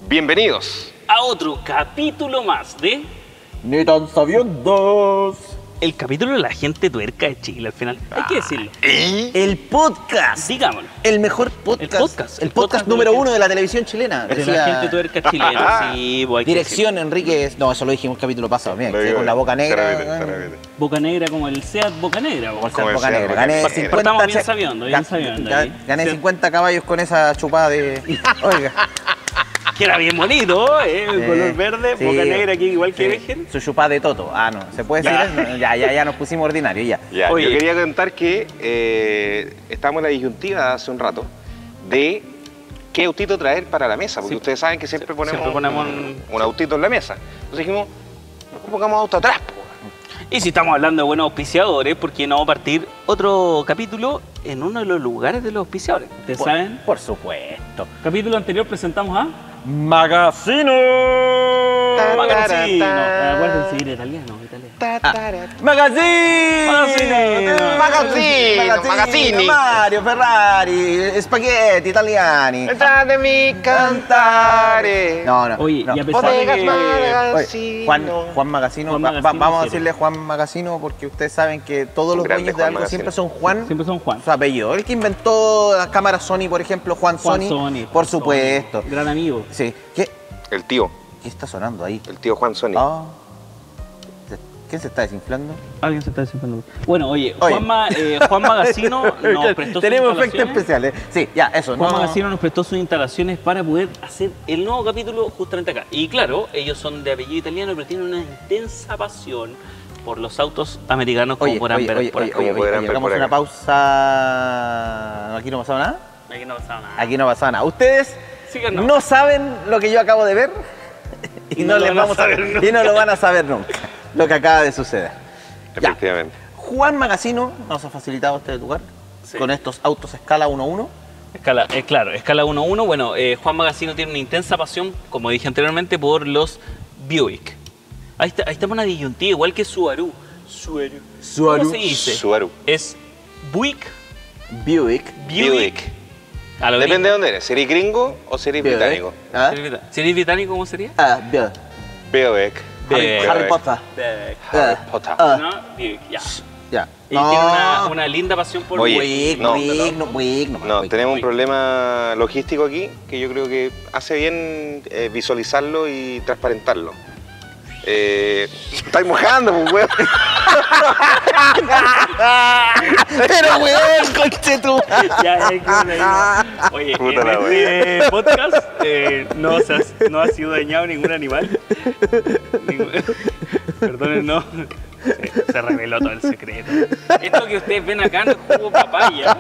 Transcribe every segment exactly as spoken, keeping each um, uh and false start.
Bienvenidos a otro capítulo más de Ni tan sabiendos. el capítulo de la gente tuerca de Chile al final. Hay que decirlo. y El podcast. Digámoslo. El mejor podcast. El podcast. El El podcast podcast número de la uno de la televisión chilena. De Decía- la gente tuerca chilena. Sí, pues hay que Dirección Enrique. No, eso lo dijimos el capítulo pasado. Mira, Lo que digo, con la boca negra. te repite, te bueno, repite. decirlo. Boca Negra como el Seat Boca Negra. como po. el Seat Como el Boca Seat Negra. Boca Gané Negra. cincuenta Estamos bien che- sabiendo, bien ga- sabiendo ga- ahí. Gané Sí. cincuenta caballos con esa chupada de. Oiga. Que era bien bonito, ¿eh? El Eh, color verde, sí, Boca Negra aquí igual que sí. Vejer. Su chupada de Toto. Ah, no. ¿Se puede decir Ya. eso? No, Ya, ya, ya nos pusimos ordinarios, ya. Ya, Oye. yo quería contar que eh, estamos en la disyuntiva hace un rato de qué autito traer para la mesa, porque Sí. ustedes saben que siempre ponemos, Siempre ponemos un, un- un autito en la mesa. Entonces dijimos, mejor pongamos auto atrás. Po. Y si estamos hablando de buenos auspiciadores, ¿por qué no partir otro capítulo en uno de los lugares de los auspiciadores? ¿Ustedes Por- saben? Por supuesto. Capítulo anterior presentamos a Magazino. Magazino. ta. Acuérdense, ir italiano, italiano. Ta, tara. Magazine. Magazine. Magazino, Magazzini. Mario Ferrari, spaghetti italiani. Detrás mi cantare. No, no. Oye, no. y a pesar de Bodegas que... Oye, Magazino. Juan, Juan Magazino, Juan va- va- Magazino, vamos a sí. decirle Juan Magazino porque ustedes saben que todos Un los grande dueños de Juan algo Magazino. siempre son Juan, Siempre son Juan. su apellido. El que inventó las cámaras Sony, por ejemplo, Juan, Juan Sony, Sony, por Juan supuesto. Sony, gran amigo. Sí. ¿Qué, El tío, ¿Qué está sonando ahí? el tío Juan Sony. Ah. ¿Quién se está desinflando? Alguien se está desinflando. Bueno, oye, Oye. Juan, Ma- eh, Juan Magazino nos prestó sus Tenemos efectos instalaciones. especiales. Sí, ya, eso. Juan no- Magazino nos prestó sus instalaciones para poder hacer el nuevo capítulo justamente acá. Y claro, ellos son de apellido italiano, pero tienen una intensa pasión por los autos americanos, como Oye, podrán oye, ver oye, por oye, acá. oye, Como podrán oye, ver hagamos por una acá. pausa. ¿Aquí no pasaba nada? Aquí no pasaba nada. Aquí no pasaba nada. Ustedes Síganos. no saben lo que yo acabo de ver y, Y no, no lo les van a vamos a saber ver nunca. y no lo van a saber nunca. Lo que acaba de suceder. Ya. Efectivamente. Juan Magazino nos ha facilitado este lugar Sí. con estos autos escala uno uno. Escala, eh, claro, escala uno uno. Bueno, eh, Juan Magazino tiene una intensa pasión, como dije anteriormente, por los Buick. Ahí está, ahí está una disyuntiva, igual que Subaru. Subaru. Subaru. ¿Cómo se dice? Subaru. Es Buick, Buick. Buick. A lo Depende de gringo. dónde eres, si eres gringo o si eres Buick. británico. ¿Ah? ¿Si eres brita- si eres británico, cómo sería? Ah, Buick. Buick. Harry, Buick. Harry Potter. Buick. Harry Ah, Potter. ah, ¿No? Buick, ya. ya. Y tiene una, una linda pasión por Oye, Buick, no, Buick, no, Buick, no, No, Buick. tenemos un Buick. problema logístico aquí que yo creo que hace bien eh, visualizarlo y transparentarlo. Eh, estáis mojando, pues, weón. Pero weón, conche tú. Ya, ya, ya, ya. Oye, Puta en la este podcast eh, no, se ha, no ha sido dañado ningún animal. Ningún- Perdonen, no. Se, se reveló todo el secreto. Esto que ustedes ven acá no es jugo papaya.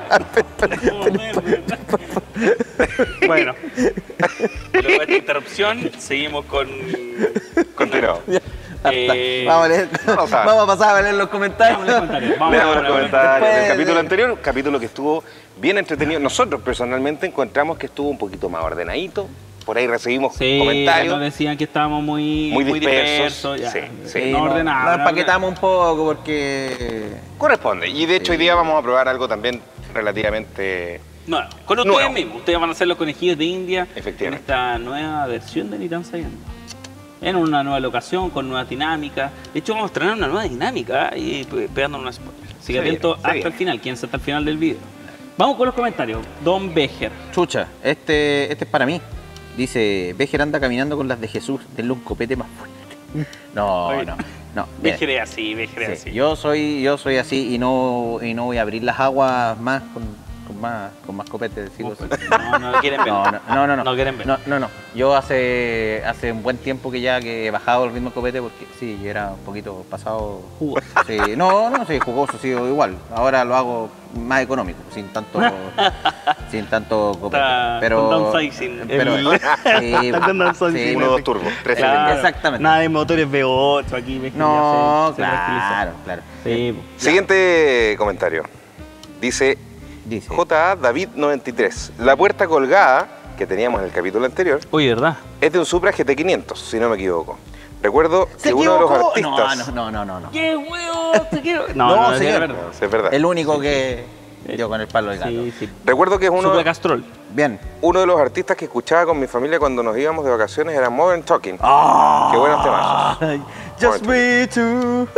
Bueno, luego de esta interrupción, seguimos con. Continuamos. eh, Vamos a leer. no sabe. Vamos a pasar a leer los comentarios. Vamos a los comentarios. Vamos Veamos a los los comentarios Después del de- capítulo anterior, capítulo que estuvo bien entretenido. Nosotros personalmente encontramos que estuvo un poquito más ordenadito. Por ahí recibimos Sí, comentarios. nos decían que estábamos muy, Muy dispersos, ya. sí, sí. Sí, no no, ordenamos. nos empaquetamos un poco porque. Corresponde. Y de hecho hoy día vamos a probar algo también relativamente... No, con ustedes Nuevo. mismos. Ustedes van a ser los conejillos de India en Efectivamente. esta nueva versión de Nissan Scion. En una nueva locación, con nuevas dinámicas. De hecho, vamos a estrenar una nueva dinámica y pe- pegándonos una spoiler. Así que Se atento viene, se hasta viene. el final. Quédense hasta el final del video. Vamos con los comentarios. Don Becher. Chucha, este, este es para mí. Dice, Bejer anda caminando con las de Jesús, denle un copete más fuerte. No, Oye, no, no. bien. Becher es así, Becher es Sí, así. yo soy, yo soy así y no, y no voy a abrir las aguas más con, con más, con más copete, decirlo así. No, no quieren ver. No, no, no, no, no. No quieren ver. No, no, no. Yo hace, hace un buen tiempo que ya que he bajado el ritmo de copete porque sí, yo era un poquito pasado. Jugoso. Sí, no, no, sí, jugoso, sí, igual. Ahora lo hago más económico, sin tanto, sin tanto copete. Está Pero, con downsizing. pero, El- sí, Está con downsizing. sí, Uno, dos turbos, tres Claro, exactamente. Nada de motores V ocho aquí. Becher no, ya se- se tranquilizó. claro, claro. Sí, po. Siguiente comentario. Dice Dice. J A David noventa y tres. La puerta colgada, que teníamos en el capítulo anterior, Oye, ¿verdad? es de un Supra G T quinientos, si no me equivoco. Recuerdo ¿Se que uno de los equivocó? artistas... No, no, no, no, no. ¡Qué huevo! Te quiero. No, No, no, no, señor. es verdad. No, sí, es verdad. El único que. Dio con el palo del gato. Sí, sí. Recuerdo que es uno, Supe Castrol. Bien. uno de los artistas que escuchaba con mi familia cuando nos íbamos de vacaciones era Modern Talking. ¡Ah! Qué buenos temazos. Ay, Just we two.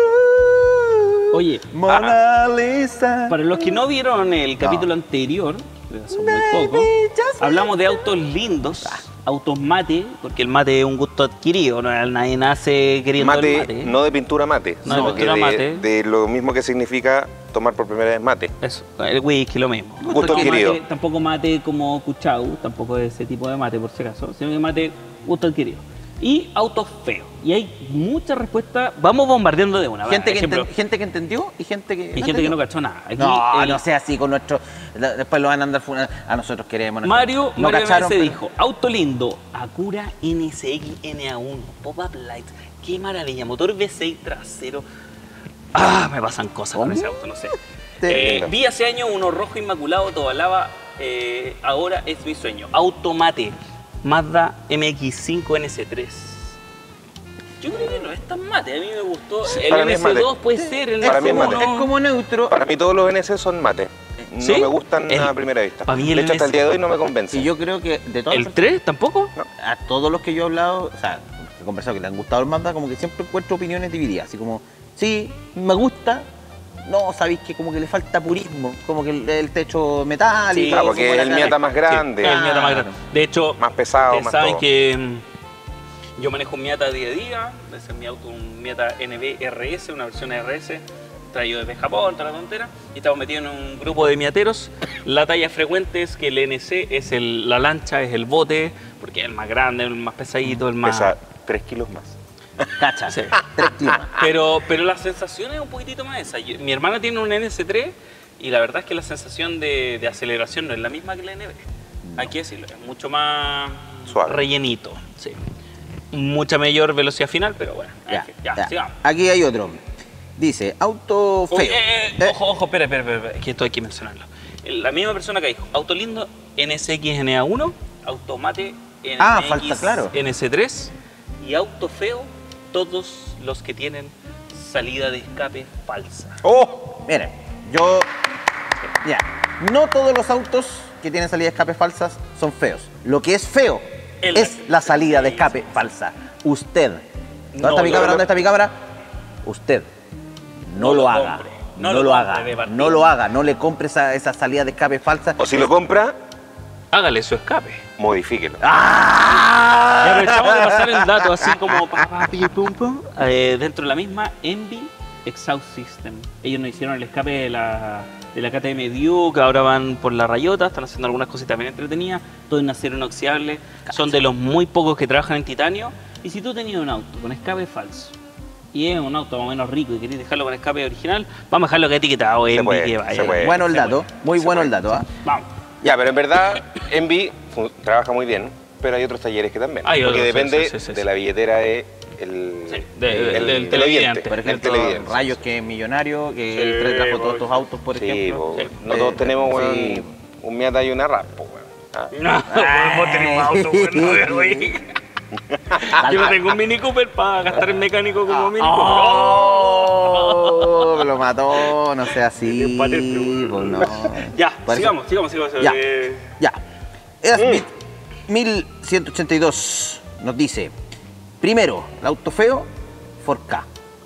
Oye, Mona Lisa. para los que no vieron el capítulo anterior, son muy pocos, hablamos de autos lindos, autos mate, porque el mate es un gusto adquirido, no nadie nace queriendo Mate, el mate. no de pintura mate, No de sino que pintura de, mate. de lo mismo que significa tomar por primera vez mate. Eso, el whisky lo mismo. Gusto Porque adquirido. mate- tampoco mate como cuchau, tampoco es ese tipo de mate por si acaso, sino que mate gusto adquirido. Y autos feos. Y hay muchas respuestas. Vamos bombardeando de una. va, Gente que, ejemplo, enten- gente que entendió y gente que. y gente que entendió. no cachó nada. Aquí No, el- no sea así con nuestro. la- Después lo van a andar funando. A nosotros queremos. nuestro- Mario, no Mario cacharon, se pero- dijo, auto lindo, Acura N S X N A uno, pop-up lights, qué maravilla, motor V seis trasero. Ah, me pasan cosas con ese auto, no sé. Te- Eh, vi hace años uno rojo inmaculado, toda lava, eh, ahora es mi sueño. Automate, Mazda M X cinco N S tres. Yo creo que no es tan mate, a mí me gustó. El para mí es N S dos mate. puede ser, el Para mí es N S uno. mate. Es como neutro. Para mí todos los N S son mate. No ¿Sí? me gustan El- a primera vista. para mí el de hecho, hasta el N S día de hoy no me convence. Y yo creo que de todas ¿El las tres tampoco? a todos los que yo he hablado, o sea, he conversado que le han gustado el Mazda, como que siempre encuentro opiniones divididas. Así como, sí, me gusta. No, sabéis que como que le falta purismo, como que el, el techo metálico. Sí, Ah, porque como es la el cara- Miata más grande. Sí, el Miata más grande. De hecho, Más pesado, ustedes más saben todo. que mm, yo manejo un Miata día a día. Ese es mi auto, un Miata N B R S, una versión R S, traído desde Japón, toda la tontera. Y estamos metidos en un grupo de miateros. La talla frecuente es que el N C es el, la lancha, es el bote, porque es el más grande, el más pesadito, el más... Pesa tres kilos más. Cacha, Sí. tres climas. Pero, pero la sensación es un poquitito más esa. Yo- mi hermana tiene un N S tres y la verdad es que la sensación de, de aceleración no es la misma que la N B. Hay que decirlo, es mucho más Suave. rellenito. Sí. Mucha mayor velocidad final, pero bueno. Ya, ya, ya, ya. sigamos. Aquí hay otro. Dice, auto feo. Oye, eh, eh, Eh, Ojo, ojo, espera, espera, espera, espera, que esto hay que mencionarlo. La misma persona que dijo, auto lindo N S X N A uno, automate N S X Ah, falta, claro. N S tres y auto feo, todos los que tienen salida de escape falsa. ¡Oh! Miren, yo. Ya, no todos los autos que tienen salida de escape falsas son feos. Lo que es feo El- es la salida de escape falsa. Usted. ¿Dónde No está mi lo- cámara? ¿Dónde está mi cámara? Usted. No, No lo, lo haga. compre. No, No lo, lo haga. compre de partida. No lo haga. No le compre esa, esa salida de escape falsa. O si lo compra, Hágale su escape. modifíquelo. ¡Ah! Y aprovechamos de pasar el dato así como pa, pa, pi, pum, pum, eh, dentro de la misma Envy Exhaust System. Ellos nos hicieron el escape de la, de la K T M Duke, ahora van por la Rayota, están haciendo algunas cositas bien entretenidas, todo en acero inoxidable, son de los muy pocos que trabajan en titanio. Y si tú tenías un auto con escape falso y es un auto más o menos rico y querés dejarlo con escape original, vamos a dejarlo que etiquetado Se Envy. puede, que vaya. se puede. Bueno el Se dato. puede. Muy Se bueno puede. el dato. ¿ah? Vamos. Ya, pero en verdad, Envy fu- trabaja muy bien, pero hay otros talleres que también. Hay porque otros, sí, depende sí, sí, sí, de sí. la billetera de el, Sí, de- el- del el televidente. televidente. Por el ejemplo, televidente. Rayos que es millonario, que Sí, él tra- trajo todos pues. estos autos, por Sí, ejemplo. po, Sí. no Eh, todos tenemos weón, sí. un Miata y una Rap, po, weón. Ah. No, vos tenés un auto, bueno, güey. Yo no tengo un Mini Cooper para gastar en mecánico como Mini Cooper. ¡Oh! Me lo mató, no sea así. Empate, pero- pues no. Ya, Por eso- sigamos, sigamos, sigamos. Ya. Eh, Ya. Easmith mil ciento ochenta y dos nos dice: primero, el auto feo, Ford Ka.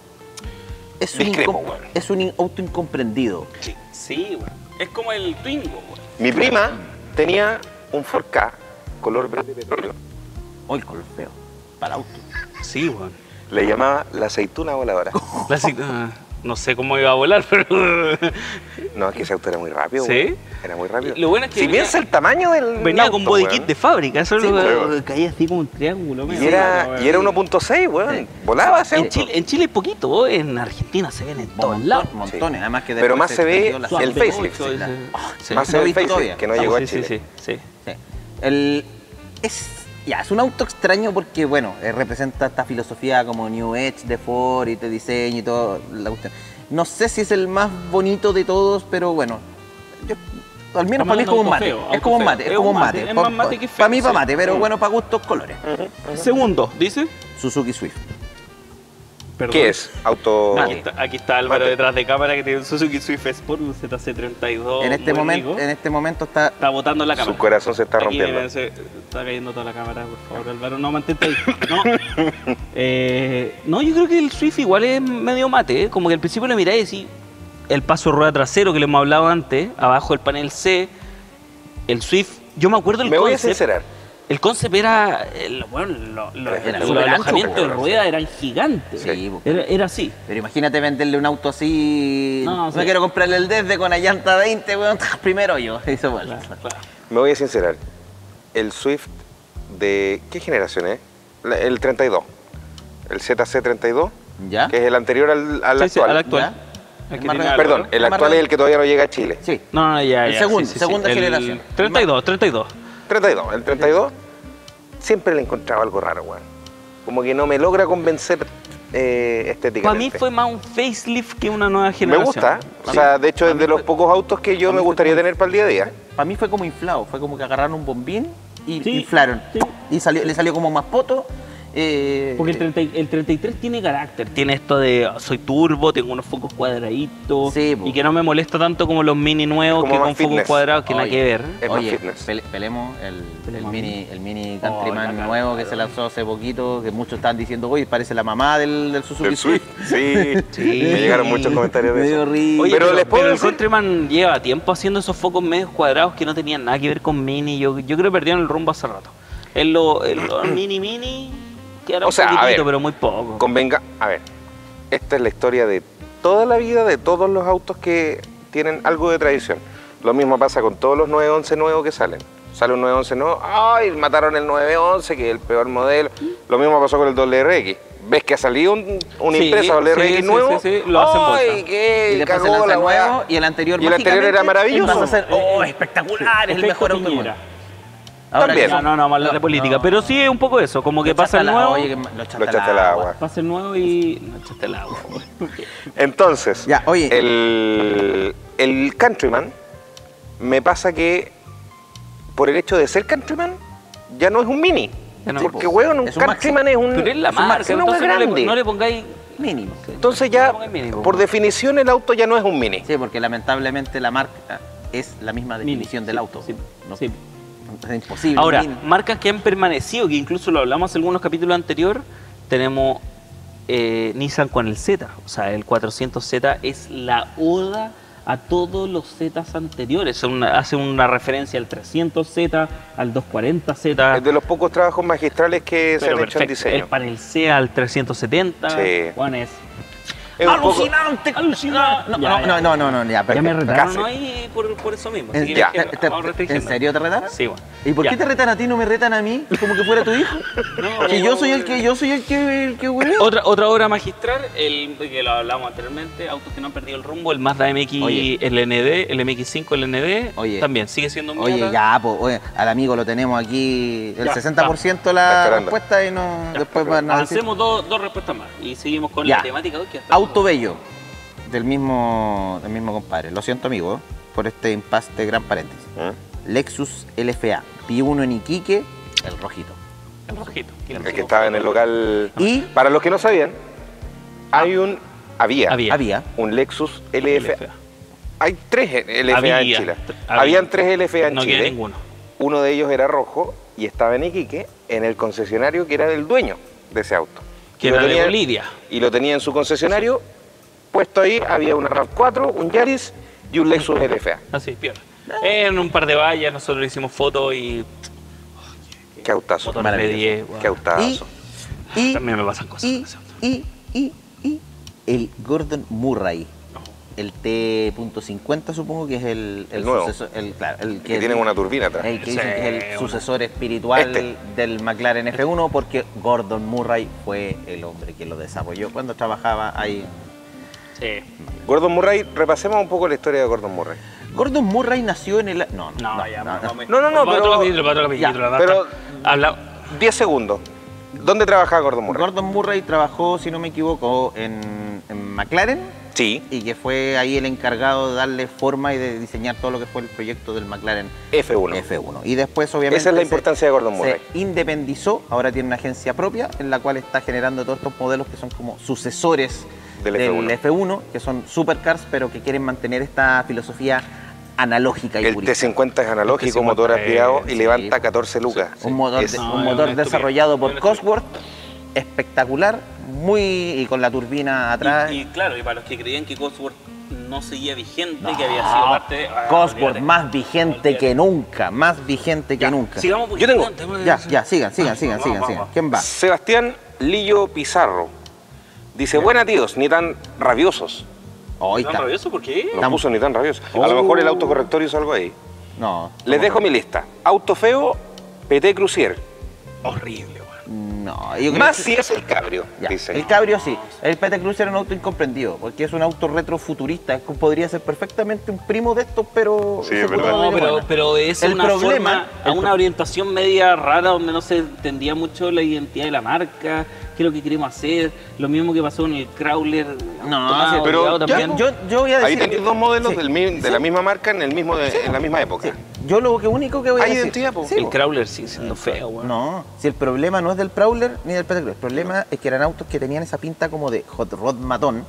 Es un, Discrepo, incom- weón. es un in- auto incomprendido. Sí, sí, güey. Es como el Twingo, güey. Mi prima tenía un Ford Ka color verde petróleo. Hoy el color feo. Para auto. Sí, güey. Le llamaba la aceituna voladora. La ci- ah, no sé cómo iba a volar, pero. No, es que ese auto era muy rápido. ¿Sí? weón. Era muy rápido. Y lo bueno es que si venía- piensa el tamaño del Venía auto, con body weón. kit de fábrica, eso Sí, es lo weón. que caía así como un triángulo. Y medio era, raro, y era weón. uno punto seis, weón. Sí. Volaba ese En auto. Chile, en Chile poquito, en Argentina se ven en todos Montón- lados. montones. Además que Pero después más se ve extendió la- el Suave facelift, ocho, sí. ese- Ah, sí. Más se No ve he el visto facelift, todavía. que no llegó a sí, Chile. sí, sí, sí. Sí. El, es, ya, es un auto extraño porque, bueno, eh, representa esta filosofía como New Age de Ford y de diseño y todo. La cuestión. No sé si es el más bonito de todos, pero bueno. yo- al menos Estamos para mí es como un hablando mate. de auto feo, es como un auto mate. feo. Es como un mate. Es más mate que feo, Para mí, para sí. mate, pero Mm. bueno, para gustos colores. Segundo, dice. Suzuki Swift. Perdón. ¿Qué es? Auto... Aquí está, aquí está Álvaro Mate. detrás de cámara que tiene un Suzuki Swift Sport, un Z C treinta y dos. En este, muy momento, rico. en este momento está... Está botando la cámara. Su corazón se está Aquí, rompiendo. mira, se- está cayendo toda la cámara, por favor, Álvaro. No, mantente ahí. No. Eh, no, yo creo que el Swift igual es medio mate, ¿eh? Como que al principio le miráis y decís, el paso de rueda trasero que le hemos hablado antes, abajo el panel C, el Swift. Yo me acuerdo el Me voy a concept. sincerar. El concept era. El, bueno, lo- lo- Era los súper ancho, alojamientos de po, ruedas eran gigantes. Sí, po. Era, era así. Pero imagínate venderle un auto así... No, No, sí. quiero comprarle el desde con la llanta veinte, weón. Primero yo. Eso bueno. Claro, claro. Me voy a sincerar. El Swift de... ¿Qué generación es? La- El treinta y dos. El Z C treinta y dos, ¿Ya? que es el anterior al, al Sí, sí, actual. al actual. ¿Ya? El que Más tiene re- Perdón, Álvaro. el Más actual re- es el que todavía no llega a Chile. Sí. No, no, ya, El ya. segundo- sí, sí, segunda sí. El generación. treinta y dos, treinta y dos. treinta y dos. El treinta y dos siempre le encontraba algo raro, weón. Como que no me logra convencer eh, Para estéticamente. mí fue más un facelift que una nueva Me generación. gusta. O sea, de hecho es de los pocos autos que yo a mí me fue gustaría como- tener para el día a día. Para mí fue como inflado. Fue como que agarraron un bombín y Sí, inflaron. sí. Y salió, le salió como más poto. eh, Porque el, treinta, y- el treinta y tres tiene carácter, tiene esto de oh, soy turbo, tengo unos focos cuadraditos Sí, po. y que no me molesta tanto como los mini nuevos Como que más con focos fitness. cuadrados que nada Oye, que ver. Es más Oye, fitness. pele- pelemos el, el Pelemos. mini, el mini Oh, Countryman la nuevo que cagada. se lanzó hace poquito, que muchos estaban diciendo, oye, parece la mamá del, del Suzuki Del Swift. Swift. Sí, me llegaron muchos comentarios de Medio eso. horrible. Oye, pero pero, les puedo pero el decir- Countryman lleva tiempo haciendo esos focos medios cuadrados que no tenían nada que ver con mini. Yo, yo creo que perdieron el rumbo hace rato. En lo, en lo mini mini quedaron O sea, a un poquitito, ver, pero muy poco. Convenga, a ver, esta es la historia de toda la vida de todos los autos que tienen algo de tradición. Lo mismo pasa con todos los nueve once nuevos que salen. Sale un nueve once nuevo, ¡ay! Mataron el nueve once, que es el peor modelo. Lo mismo pasó con el W R X. ¿Ves que ha salido un, una Sí, empresa W R X sí, sí, nuevo? sí, sí, lo hacen ¡Ay, bolsa. y qué! después se Cagó lanza la el weá. nuevo y el anterior Y el anterior era mágicamente, maravilloso. vas a hacer, oh, Eh, espectacular, es el Efecto mejor auto del Piñera. mundo. Ahora También. ya- No, no, no, más la de política. no. Pero sí es un poco eso, como que Lo pasa el echaste al nuevo, agua, oye, que lo echaste Lo echaste al agua. pasa el nuevo y... No echaste el agua. Entonces, Ya, oye. el, el Countryman, me pasa que por el hecho de ser Countryman, ya no es un mini. Ya no. Porque, Sí, weón, un es un Countryman es un. Pero es la es un marca, maxi, una entonces weá no le, grande. no le pongáis... Mínimo. Entonces No ya, le pongáis mini, po. por definición, el auto ya no es un mini. Sí, porque lamentablemente la marca es la misma Mini, definición del sí, auto. sí, No- sí. Es imposible. Ahora, mini. marcas que han permanecido, que incluso lo hablamos en algunos capítulos anteriores, tenemos eh, Nissan con el Z. O sea, el cuatrocientos Z es la oda a todos los Zetas anteriores. Es una- hace una referencia al trescientos Z, al doscientos cuarenta Z. Es de los pocos trabajos magistrales que se pero han hecho en perfecto. El diseño. panel C al trescientos setenta. Sí. Juan es Es un poco- ¡Alucinante! alucinante. No, Ya, no, ya. no, no, no, no, ya, Ya me perfecto. retaron casi. ahí por, por eso mismo. ¿En, Si ya, quieres que te- vamos ¿En restringiendo. serio te retaron? Sí, bueno. ¿Y por Ya. qué te retan a ti y no me retan a mí? Como que fuera tu hijo. No, Que yo soy el que, yo soy el que, el que huele. Otra, otra obra magistral, el que lo hablamos anteriormente, autos que no han perdido el rumbo, el Mazda M X Oye. L N D, el M X cinco L N D, Oye. también sigue siendo un Oye, mierda. ya, pues, oye, al amigo lo tenemos aquí el Ya, sesenta por ciento Está la esperando. respuesta y no, Ya, después van a decir. Avancemos dos, dos respuestas más y seguimos con Ya. la temática hoy que está Auto bello, del mismo, del mismo compadre. Lo siento, amigo, por este impasse de gran paréntesis. ¿Eh? Lexus L F A, vi uno en Iquique, el rojito. el rojito. El que estaba en el local. Y Para los que no sabían, hay un. Había, Había. había, un Lexus L F A. L F A. Hay tres L F A Había. en Chile. Había. Habían tres L F A en No queda Chile. ninguno. Uno de ellos era rojo y estaba en Iquique, en el concesionario que era del dueño de ese auto. Que Y lo era de tenía- Bolivia. Y lo tenía en su concesionario. Puesto ahí había una RAV cuatro, un Yaris y un Lexus L F A. Así, piola. En un par de vallas nosotros le hicimos fotos y Qué autazo. fotos de Maravilloso. diez. wow. Qué autazo. y, También me pasan cosas. y, con ese auto. y, y, y, el Gordon Murray. El T cincuenta supongo que es el, El nuevo. sucesor, el, claro, el Que tienen una turbina atrás. el que Sí, dicen que es el una- sucesor espiritual Este. del McLaren F uno porque Gordon Murray fue el hombre que lo desarrolló cuando trabajaba ahí. Sí. Gordon Murray, repasemos un poco la historia de Gordon Murray. Gordon Murray nació en el... No, No, ya, no, no, no. me- No, no, no, para pero- otro capítulo, para otro capítulo, Ya, basta. pero- Habla- diez segundos. ¿Dónde trabajaba Gordon Murray? Gordon Murray trabajó, si no me equivoco, en, en McLaren Sí, y que fue ahí el encargado de darle forma y de diseñar todo lo que fue el proyecto del McLaren F uno. F uno. Y después, obviamente, Esa es la se- importancia de Gordon Murray. se independizó, ahora tiene una agencia propia en la cual está generando todos estos modelos que son como sucesores Del del, F uno. F uno, que son supercars, pero que quieren mantener esta filosofía analógica y El purista. T cincuenta es analógico, T cincuenta motor aspirado es- y sí. levanta catorce lucas. Un motor, Es- de- No, un es motor una desarrollado estupidez, por es una Cosworth, espectacular, muy y con la turbina atrás. Y, y claro, y para los que creían que Cosworth no seguía vigente, No, que había sido parte... ah, Cosworth olvídate. más vigente Olvídate. que nunca, más vigente que Ya, nunca. Sigamos porque Yo tengo- no, tenemos- Ya, ya, sigan, sigan, Ah, sigan, vamos, sigan, vamos, sigan. vamos. ¿Quién va? Sebastián Lillo Pizarro dice, buena tíos, ni tan rabiosos. Oh, ahí ¿Tan está. rabioso? ¿Por qué? No Estamos- puso ni tan rabiosos. A lo Oh. mejor el autocorrector hizo algo ahí. No. Les dejo mi lista. Auto feo, P T Crucier. Horrible, weón. No, yo creo Más que- si es el cabrio, Ya, dice. el cabrio sí. El P T Cruiser es un auto incomprendido, porque es un auto retrofuturista. Es como- podría ser perfectamente un primo de estos, pero... Sí, es ejecutado verdad. de No, pero, buena. pero es El una problema- forma, a el una pro- orientación media rara donde no se entendía mucho la identidad de la marca, qué es lo que queremos hacer, lo mismo que pasó en el Crawler. No, tomado, sí, pero obligado ya, también. Yo, yo voy a Ahí decir... tenéis dos modelos Sí, del mi- de sí, la misma marca en, el mismo de- en la misma época. sí. Yo lo que único que voy a Hay decir... identidad, po. Sí, el po. Crawler sigue siendo feo, weón. No, si el problema no es del Prowler ni del P T Cruiser. El problema es que eran autos que tenían esa pinta como de hot rod matón,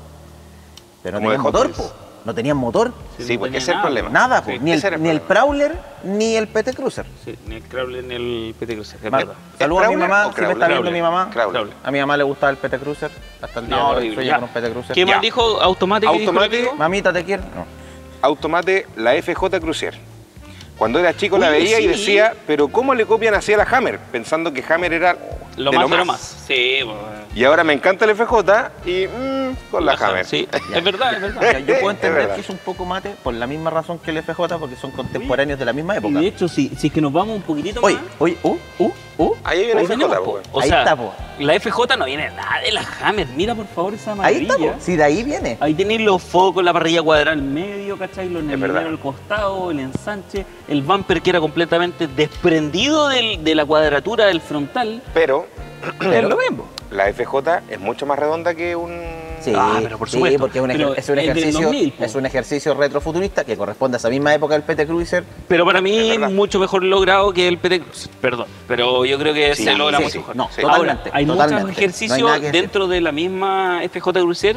pero no Como de tenían Hot motor, Wheels. po. No tenían motor. Sí, no porque tenía ese es el nada, problema. Nada, po. Sí, ni, ese el, era el ni el problema. Prowler ni el P T Cruiser. Sí, ni el Crawler ni el P T Cruiser, es Ma- verdad. Saludos a mi Prowler mamá, o si me está Crawler? viendo mi mamá. Crawler. A mi mamá le gustaba el P T Cruiser. Hasta el día No, de hoy horrible, sueña ya. con un P T Cruiser. ¿Qué Ya. más dijo? ¿Automate? ¿Qué dijo el Automate. amigo? Mamita, ¿te quiero? No. Automate, la F J Crucier. Cuando era chico la Oye, veía y sí. decía, pero ¿cómo le copian así a la Hammer? Pensando que Hammer era Lo de más lo de lo más. más. Sí, pues, Y ahora me encanta el F J y mm, con la Hammer. Sí, es verdad, es verdad. Ya, yo puedo Es entender verdad. que es un poco mate por la misma razón que el F J, porque son contemporáneos de la misma Y época. de hecho, si, si es que nos vamos un poquitito más... Oye, oye, uh, uh, uh. Ahí hay una ahí F tenemos, J, po. pues. O Ahí sea, está, po. la F J no viene nada de la Hammer. Mira, por favor, esa Ahí maravilla. está, po. Si de ahí viene. Ahí tenéis los focos, la parrilla cuadrada al medio, ¿cachai? Los verdad. nervios al costado, el ensanche, el bumper que era completamente desprendido del- de la cuadratura del frontal. Pero Es lo mismo. la F J es mucho más redonda que un... Sí, Ah, pero por sí, supuesto. porque es un, ejer- Pero es un el del ejercicio, dos mil, po. es un ejercicio retrofuturista que corresponde a esa misma época del P T Cruiser. Pero para Es mí, verdad. mucho mejor logrado que el P T Cruiser. Perdón. Pero yo creo que Sí, se logra sí, mucho sí. mejor. No, Sí. totalmente. Ahora, hay totalmente. muchos No hay ejercicios nada que decir. dentro de la misma F J Cruiser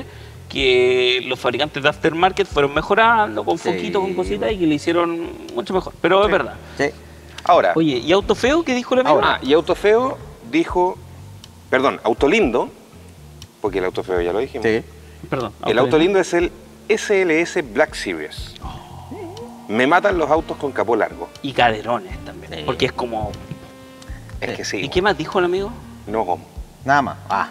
que los fabricantes de aftermarket fueron mejorando con Sí. foquitos, con cositas y que le hicieron mucho mejor. Pero es verdad. Sí. Ahora, Oye, ¿y auto feo qué dijo el amigo? ah, y Auto Feo dijo, perdón, Auto Lindo, porque el Auto Feo ya lo dijimos. Sí. Perdón. El auto lindo es el S L S Black Series. Me matan los autos con capó largo. Y caderones también. Sí. Porque es como. Es que sí. ¿Y qué más dijo el amigo? No gomo. Nada más. Ah.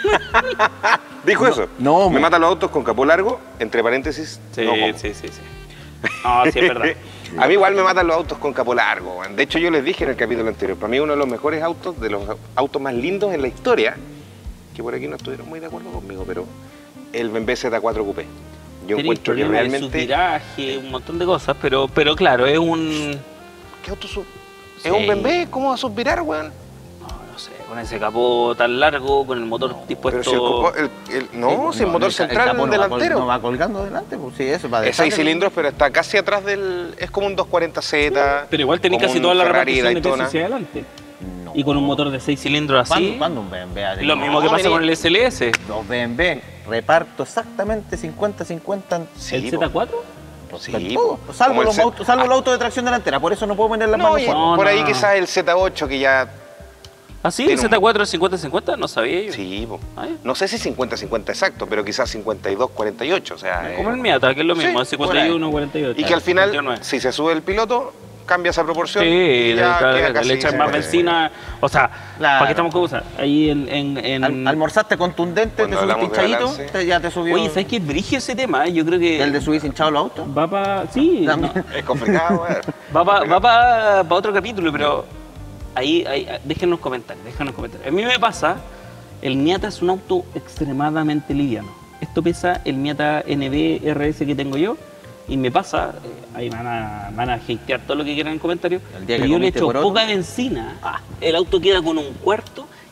Dijo No, eso. no, Me mo. matan los autos con capó largo, entre paréntesis, no gomo. sí, sí, sí. Ah, sí, es verdad. A mí igual me matan los autos con capó largo. weón. De hecho, yo les dije en el capítulo anterior, para mí uno de los mejores autos, de los autos más lindos en la historia, que por aquí no estuvieron muy de acuerdo conmigo, pero el B M W Z cuatro Coupé. Yo Tenéis encuentro que problemas de realmente... suspiraje, un montón de cosas, pero, pero claro, es un. ¿Qué auto su- Sí. ¿Es un B M W? ¿Cómo va a suspirar, weón? No, no sé, con ese capó tan largo, con el motor dispuesto. Pero si el, copo- el- el- no, Sí, pues, si el motor el ca- el central capó no va col- delantero. No va colgando delante, pues sí, eso va Es seis cilindros, pero está casi atrás del... Es como un doscientos cuarenta Z. Pero igual tenéis como casi un toda la Ferrari repartición de peso Daytona. hacia adelante. No. Y con un motor de seis cilindros así. ¿Cuándo, cuándo un B M W ha tenido- Lo mismo que No, pasa vení. con el S L S. Los B M W reparto exactamente cincuenta cincuenta. Sí, ¿El po. Z cuatro? Sí, Del po. todo. Salvo, Como el los Z- autos, salvo los autos de tracción delantera, por eso no puedo poner las No, manos y fuera. No, por no, ahí no. quizás el Z ocho que ya... ¿Ah, sí? Tiene ¿El un- Z cuatro es cincuenta cincuenta? No sabía yo. Sí, po. Ah, ya. No sé si cincuenta cincuenta exacto, pero quizás cincuenta y dos cuarenta y ocho, o sea... Como eh, el Miata, que es lo sí, mismo, es cincuenta y uno, por cuarenta y ocho. Y que al final, cincuenta y nueve. si se sube el piloto, cambia esa proporción. Sí, y le, ya claro, queda le casi echan más cincuenta. benzina. O sea, Claro. ¿para qué estamos con cosas? Ahí en. en, en- Al- almorzaste contundente, Cuando te subiste hablamos de hinchadito, balance. te- ya te subió. Oye, ¿sabes qué? Brigio ese tema, ¿eh? Yo creo que. ¿El de subirse hinchado los autos? Va para. Sí, También. no, Es complicado, weón. va para va pa, pa otro capítulo, pero. Ahí, ahí, déjenos comentarios, déjenos comentarios. A mí me pasa, el Miata es un auto extremadamente liviano. Esto pesa el Miata N B R S que tengo yo. Y me pasa, eh, ahí van a, van a hatear todo lo que quieran en comentarios, El día pero que yo le comiste echo poroto. poca benzina, ah, el auto queda con un cuarto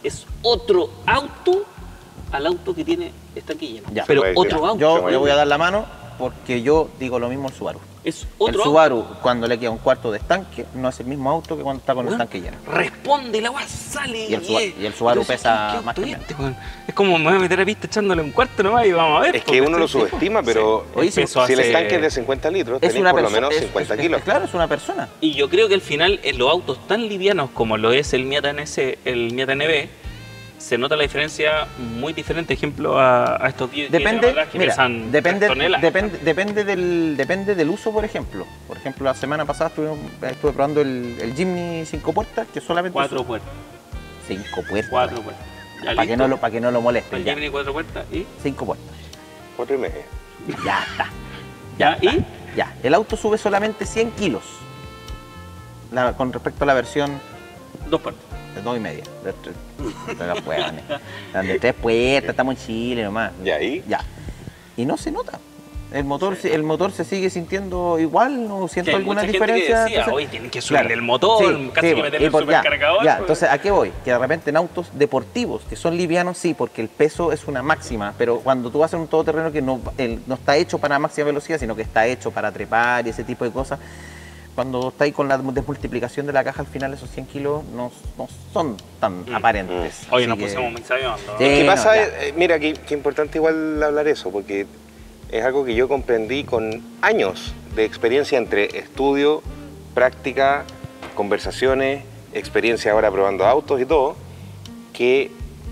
es otro auto al auto que tiene estanque lleno. Ya. Pero Se puede otro decir. auto. Yo le voy a dar la mano porque yo digo lo mismo al Subaru. Es El otro Subaru, auto. cuando le queda un cuarto de estanque, no es el mismo auto que cuando está con el Weón, estanque lleno. Responde, la weá sale. Y el Subaru- eh. y el Subaru Pero pesa ¿qué- qué más auto que es este, weón? Es como me voy a meter a pista echándole un cuarto nomás y vamos a ver. Es porque que uno lo estoy- subestima, pero Sí. Oye, si eso si el hace- estanque es de cincuenta litros, tenés por lo menos es- cincuenta es- kilos. es- claro, es una persona. Y yo creo que al final en los autos tan livianos como lo es el Miata N S, el Miata N B, se nota la diferencia muy diferente, ejemplo, a, a estos vídeos Depende, que mira, pesan depende, tres toneladas. depende, depende, del, depende del uso, por ejemplo. Por ejemplo, la semana pasada estuve, estuve probando el, el Jimny cinco puertas, que solamente Cuatro son puertas. cinco puertas. Cuatro puertas. Ya, Para que, listo. no lo, para que no lo molesten. El Ya. Jimny cuatro puertas y Cinco puertas. Cuatro y media. Ya está. ya, y Ya. El auto sube solamente cien kilos. La- con respecto a la versión dos puertas. de dos y media. De, tres- de las hueones. Eran de tres puertas, estamos en Chile nomás. ¿Y ahí? Ya. Y no se nota. El motor, se- el motor se sigue sintiendo igual, no siento Que hay alguna mucha gente diferencia. que decía, entonces- oye, tienen que subirle Claro. el motor, Sí, casi sí, que meterle y el por- ya, supercargador. ya, pues. entonces, ¿a qué voy? Que de repente en autos deportivos, que son livianos, sí, porque el peso es una máxima, pero cuando tú vas en un todoterreno que no, el- no está hecho para máxima velocidad, sino que está hecho para trepar y ese tipo de cosas, cuando está ahí con la desmultiplicación de la caja al final, esos cien kilos no, no son tan Mm. aparentes. Oye, Así nos que- pusimos muy sabiondos. Sí. ¿Qué no, pasa? ya. Eh, mira, qué, qué importante igual hablar eso, porque es algo que yo comprendí con años de experiencia entre estudio, práctica, conversaciones, experiencia ahora probando autos y todo, que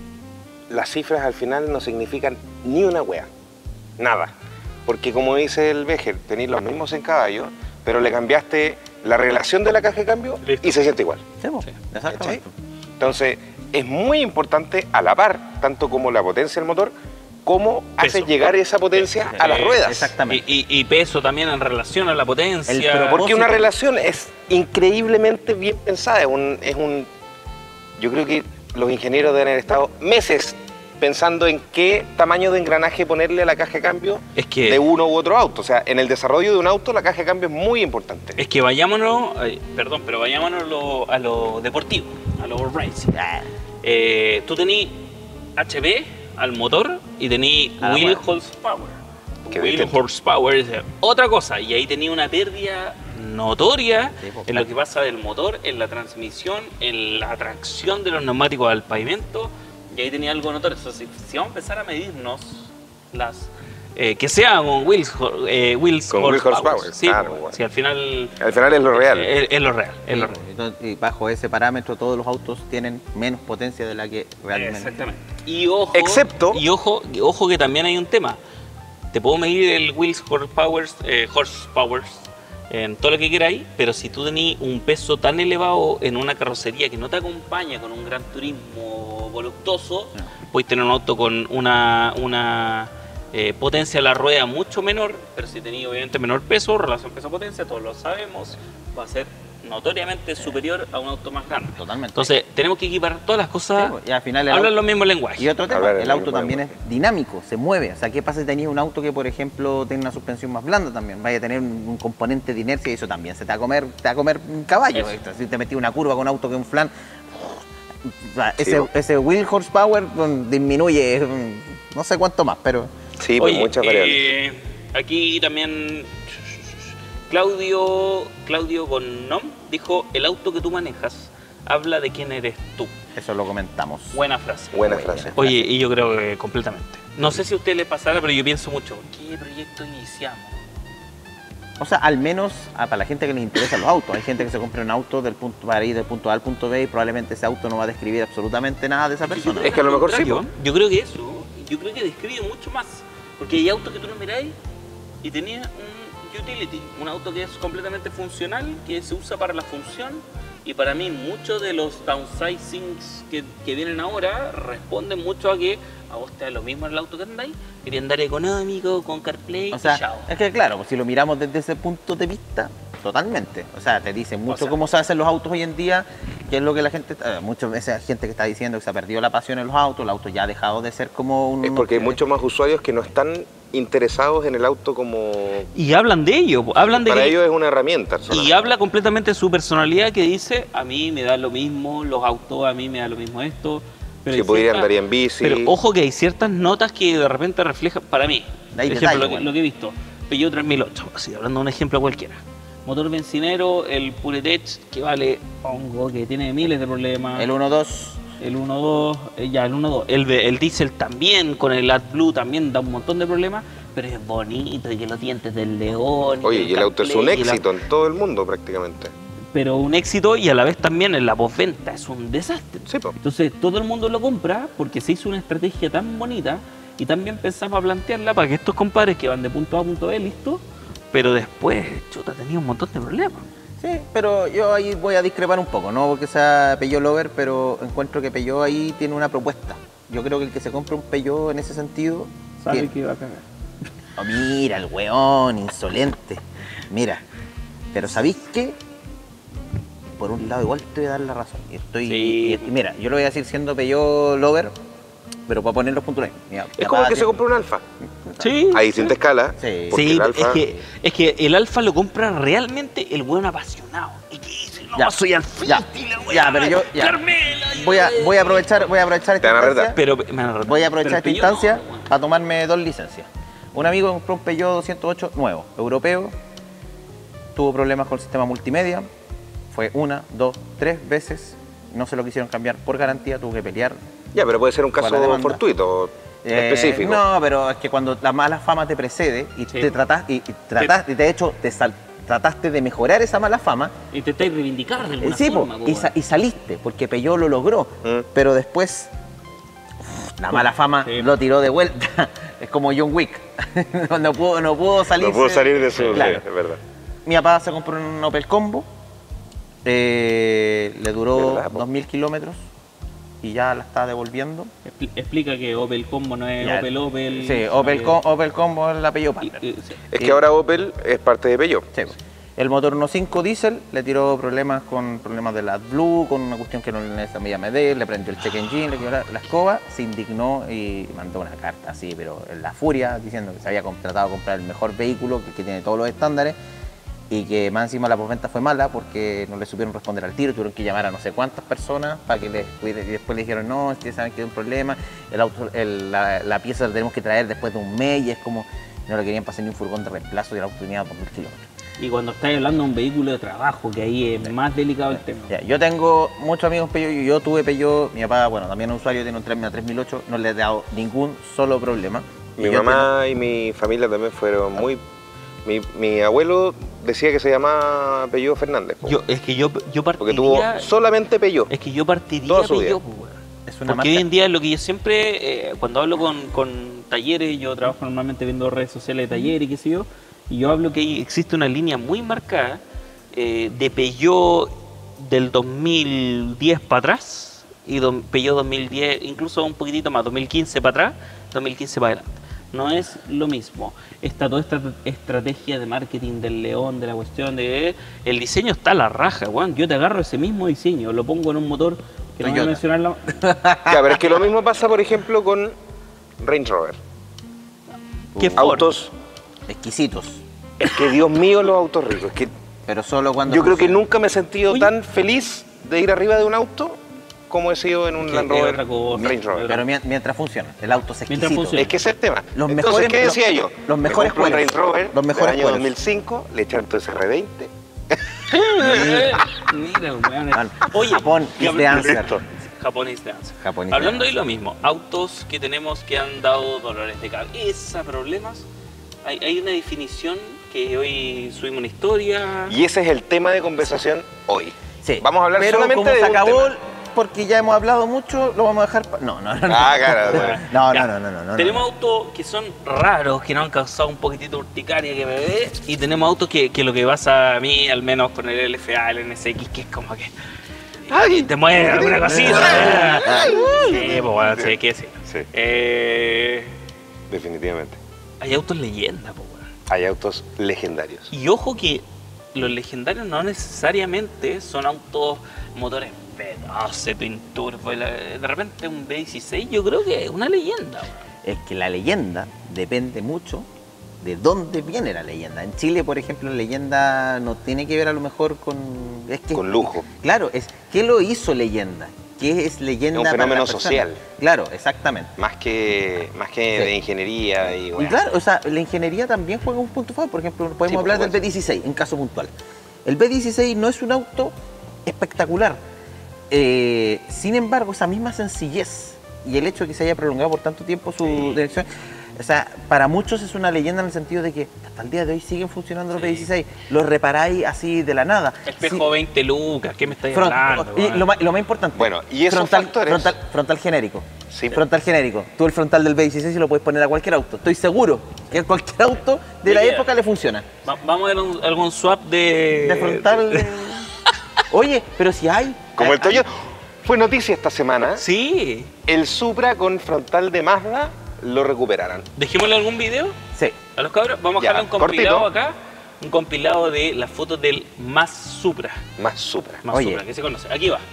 las cifras al final no significan ni una wea, nada. Porque como dice el Becher, tenéis los mismos en caballos, pero le cambiaste la relación de la caja de cambio Listo. y se siente igual. Sí, po, Sí. exactamente. Entonces, es muy importante a la par, tanto como la potencia del motor, cómo hace Peso. llegar esa potencia Sí, a las eh, ruedas. Exactamente. Y, y- y peso también en relación a la potencia. El propósito- Porque una relación es increíblemente bien pensada. Es un, es un, yo creo que los ingenieros deben haber estado meses pensando en qué tamaño de engranaje ponerle a la caja de cambio Es que- de uno u otro auto. O sea, en el desarrollo de un auto la caja de cambio es muy importante. Es que vayámonos, ay, perdón, pero vayámonos a lo, a lo deportivo, a lo racing. Ah, Eh, tú tenés H P al motor y tenés Ah, Wheel bueno. Horsepower. Qué Wheel distinto. Horsepower es otra cosa y ahí tenía una pérdida notoria Sí, pues, en claro. lo que pasa del motor, en la transmisión, en la tracción de los neumáticos al pavimento y ahí tenía algo notorio. Entonces, si, si vamos a empezar a medirnos las... eh, que sea con Wheels, hor- eh, wheels Con Wheel Horsepower, sí, claro, pues, bueno. si al final... Al final es lo real. eh, Es, es lo real, es sí, lo po, real. entonces, y bajo ese parámetro todos los autos tienen menos potencia de la que realmente. Exactamente. Y ojo, Excepto- y ojo, y ojo que también hay un tema. Te puedo medir el wheels horsepower, eh, horsepower en todo lo que queráis, pero si tú tenés un peso tan elevado en una carrocería que no te acompaña con un gran turismo voluptuoso, No. puedes tener un auto con una, una eh, potencia a la rueda mucho menor, pero si tenéis obviamente menor peso, relación peso-potencia, todos lo sabemos, va a ser notoriamente superior a un auto más grande. Totalmente. Entonces, tenemos que equiparar todas las Sí, cosas, po, y al final el hablan auto- los mismos lenguajes. Y otro tema, Hablar en el el auto mismo también es lenguaje. dinámico, se mueve. O sea, ¿qué pasa si tenías un auto que, por ejemplo, tiene una suspensión más blanda también? Vaya a tener un, un componente de inercia y eso también se te va a comer, te va a comer un caballo. Eso. extra. Si te metí una curva con un auto que un flan, o sea, Sí, ese, po. ese wheel horsepower mm, disminuye mm, no sé cuánto más, pero Sí, pues Oye, muchas variables. eh, aquí también Claudio, Claudio Bonnom dijo, el auto que tú manejas habla de quién eres tú. eso lo comentamos. Buena frase. Buena Buena. frase. Oye, y yo creo que completamente. No sé si a usted le pasará, pero yo pienso mucho, ¿qué proyecto iniciamos? O sea, al menos ah, para la gente que les interesan los autos. Hay gente que se compra un auto del punto, para ir del punto A al punto B y probablemente ese auto no va a describir absolutamente nada de esa persona. Es que a lo mejor sí, Contrario, Yo creo que eso, yo creo que describe mucho más. Porque hay autos que tú no miráis y tenía un utility, un auto que es completamente funcional, que se usa para la función. Y para mí muchos de los downsizings que, que vienen ahora responden mucho a que a vos te da lo mismo en el auto que andáis, quería andar económico, con CarPlay, O sea, y chao. es que claro, pues, si lo miramos desde ese punto de vista, totalmente. O sea, te dicen mucho sea- cómo se hacen los autos hoy en día, qué es lo que la gente, eh, muchas veces hay gente que está diciendo que se ha perdido la pasión en los autos, el auto ya ha dejado de ser como un... Es porque hay muchos más usuarios que no están interesados en el auto como... Y hablan de ello, po, hablan de Para que- ellos es una herramienta. Y solamente. habla completamente de su personalidad que dice, a mí me da lo mismo los autos, a mí me da lo mismo esto. Pero Si hay pudiera cierta- andaría en bici. Pero ojo que hay ciertas notas que de repente reflejan, para mí, Hay por ejemplo, detalle, lo, que, bueno. lo que he visto, Peugeot tres mil ocho, así, hablando de un ejemplo cualquiera. Motor bencinero, el PureTech, que vale hongo, que tiene miles de problemas. El uno dos. El uno dos, eh, ya, el uno dos. El, ve- el diésel también, con el AdBlue también da un montón de problemas, pero es bonito, y que los dientes del león. Oye, que y el auto es un CarPlay, y la- éxito en todo el mundo prácticamente. Pero un éxito y a la vez también en la postventa es un desastre. Sí, po. Entonces todo el mundo lo compra porque se hizo una estrategia tan bonita y también pensaba plantearla para que estos compadres que van de punto A a punto B, listo, pero después, chuta, tenía un montón de problemas. Sí, pero yo ahí voy a discrepar un poco, no porque sea Peugeot Lover, pero encuentro que Peugeot ahí tiene una propuesta. Yo creo que el que se compra un Peugeot en ese sentido... Sabe tiene- que va a cagar. Oh, mira, el weón, insolente. Mira, pero ¿sabéis qué? Por un lado igual te voy a dar la razón. Y estoy, Sí. y- y mira, yo lo voy a decir siendo Peugeot Lover, pero para poner los puntos. Mira, Es como el que se compra un Alfa. Sí. Ahí sin escala. Sí. Porque Sí, el Alfa, es, que, es que el Alfa lo compra realmente el buen apasionado. Y que dice, no, Ya, soy alfista ya, y la weá, ya, pero yo- ya. Carmela, y- Voy a, voy a aprovechar, voy a aprovechar Te esta van a instancia. retar. Pero me van a retar. Voy a aprovechar Pero esta el Peugeot instancia no, weón. para tomarme dos licencias. Un amigo compró un Peugeot doscientos ocho nuevo, europeo, tuvo problemas con el sistema multimedia, fue una, dos, tres veces, no se lo quisieron cambiar por garantía, tuvo que pelear. Ya, pero puede ser un Para caso demanda. fortuito, Eh, específico. No, pero es que cuando la mala fama te precede y Sí. te tratas, y, y tratas, y de hecho te sal- trataste de mejorar esa mala fama, Y te estáis reivindicar de eh, alguna sí, po, forma. po, y, sa- y saliste, porque Peugeot lo logró, Mm. pero después uf, la mala fama Sí. lo tiró de vuelta. Es como John Wick. no, no pudo, no pudo salir. No pudo salir de su... Claro. sí, es verdad. Mi papá se compró un Opel Combo, eh, le duró ¿Verdad, po? dos mil kilómetros y ya la está devolviendo. Expli- Explica que Opel Combo no es Ya. Opel Opel. Sí, sino Opel, que- Com- Opel Combo es el apellido y- Partner. y- sí. Es Eh, que ahora Opel es parte de Peugeot. Sí, po. El motor uno punto cinco diésel le tiró problemas con problemas de la AdBlue, con una cuestión que no le sabía medir, le prendió el check engine, le quedó la, la escoba, se indignó y mandó una carta así, pero en la furia, diciendo que se había tratado de comprar el mejor vehículo, que, que tiene todos los estándares, y que más encima la postventa fue mala porque no le supieron responder al tiro, tuvieron que llamar a no sé cuántas personas para que les cuide, y después le dijeron, no, es que saben que hay un problema, el auto, el- la, la pieza la tenemos que traer después de un mes, y es como, no le querían pasar ni un furgón de reemplazo y el auto tenía dos mil kilómetros. Y cuando estáis hablando de un vehículo de trabajo, que ahí es más delicado el tema. Ya, yo tengo muchos amigos Peugeot, yo, yo tuve Peugeot, mi papá, bueno, también es usuario, tiene un tres mil ocho, no le he dado ningún solo problema. Mi Y yo mamá y mi familia también fueron muy... Mi, mi abuelo decía que se llamaba Peugeot Fernández. po, Yo, es que yo, yo porque tuvo partiría. solamente Peugeot. Es que yo partiría toda su Peugeot, vida. pues, weón. tengo- es una Porque marca, hoy en día lo que yo siempre, eh, cuando hablo con, con talleres, yo trabajo normalmente viendo redes sociales de talleres y qué sé yo, y yo hablo que ahí existe una línea muy marcada eh, de Peugeot del dos mil diez para atrás y do- Peugeot dos mil diez, incluso un poquitito más, dos mil quince para atrás, dos mil quince para adelante. No es lo mismo. Está toda esta estrategia de marketing del león, de la cuestión de... El diseño está a la raja, weón. Yo te agarro ese mismo diseño, lo pongo en un motor que no voy a Toyota. mencionar la... Ya, pero es que lo mismo pasa, por ejemplo, con Range Rover. ¿Qué Ford? Autos... exquisitos, Es que, Dios mío, los autos ricos. Es que pero solo cuando... yo creo que funciona. nunca me he sentido Oye. tan feliz de ir arriba de un auto como he sido en un Que Land es Rover otra cosa. Range Rover. Pero mien- mientras funciona, el auto es Mientras exquisito. funciona. Es que ese es el tema. Los Entonces, mejores- ¿qué decía los- yo? los Me mejores compré un juegos. Range Rover Los mejores del año juegos. dos mil cinco, le echaron todo ese R veinte. Mira, weón. Man, Oye, Japón y is habl- the answer. Esto. Japón is the answer. Japón is the Hablando de answer. lo mismo, autos que tenemos que han dado dolores de cabeza, problemas. Hay, hay una definición que hoy subimos una historia. Y ese es el tema de conversación hoy. Sí. Vamos a hablar pero solamente como de se un acabó, tema. porque ya hemos hablado mucho, lo vamos a dejar... pa- No, no, no. no. Ah, claro. No, Ya. no, no, no, no, no. Tenemos no. autos que son raros, que nos han causado un poquitito de urticaria que me ve, y tenemos autos que, que lo que pasa a mí, al menos con el L F A, el N S X, que es como que Ay, te mueve alguna cosita. Sí, pues bueno, sí, que sí. Sí, Eh, definitivamente. hay autos leyenda, pues bueno. Hay autos legendarios. Y ojo que los legendarios no necesariamente son autos motores V doce, Twin Turbo, la- de repente un V dieciséis, yo creo que es una leyenda. weón. Es que la leyenda depende mucho de dónde viene la leyenda. En Chile, por ejemplo, la leyenda no tiene que ver a lo mejor con... Es que, Con lujo. Claro, es ¿qué lo hizo leyenda? ¿Qué es leyenda? Es un para fenómeno las personas? social. Claro, exactamente. Más que, más que Sí. de ingeniería y Y bueno. claro, o sea, la ingeniería también juega un punto favor. Por ejemplo, podemos Sí, por hablar del supuesto. B dieciséis, en caso puntual. El B dieciséis no es un auto espectacular. Eh, sin embargo, esa misma sencillez y el hecho de que se haya prolongado por tanto tiempo su dirección, o sea, para muchos es una leyenda en el sentido de que hasta el día de hoy siguen funcionando los Sí. B dieciséis. Los reparáis así de la nada. Espejo Sí. veinte lucas, ¿qué me estáis Front- hablando? y weón? lo, más, lo más importante, Bueno, y esos frontal, factores- frontal, frontal genérico. Sí. Frontal genérico. Tú el frontal del B dieciséis se lo puedes poner a cualquier auto. Estoy seguro que a cualquier auto de la Mira. época le funciona. Va- vamos a ver un- algún swap de... De frontal. de- Oye, pero si hay. Como el hay- Toyota. Fue noticia esta semana. Sí. El Supra con frontal de Mazda lo recuperaron. Dejémosle algún video Sí. a los cabros. Vamos a Ya, dejarle un compilado cortito. acá. Un compilado de las fotos del Más Supra. Más Supra. Más Oye. Supra, que se conoce. Aquí va.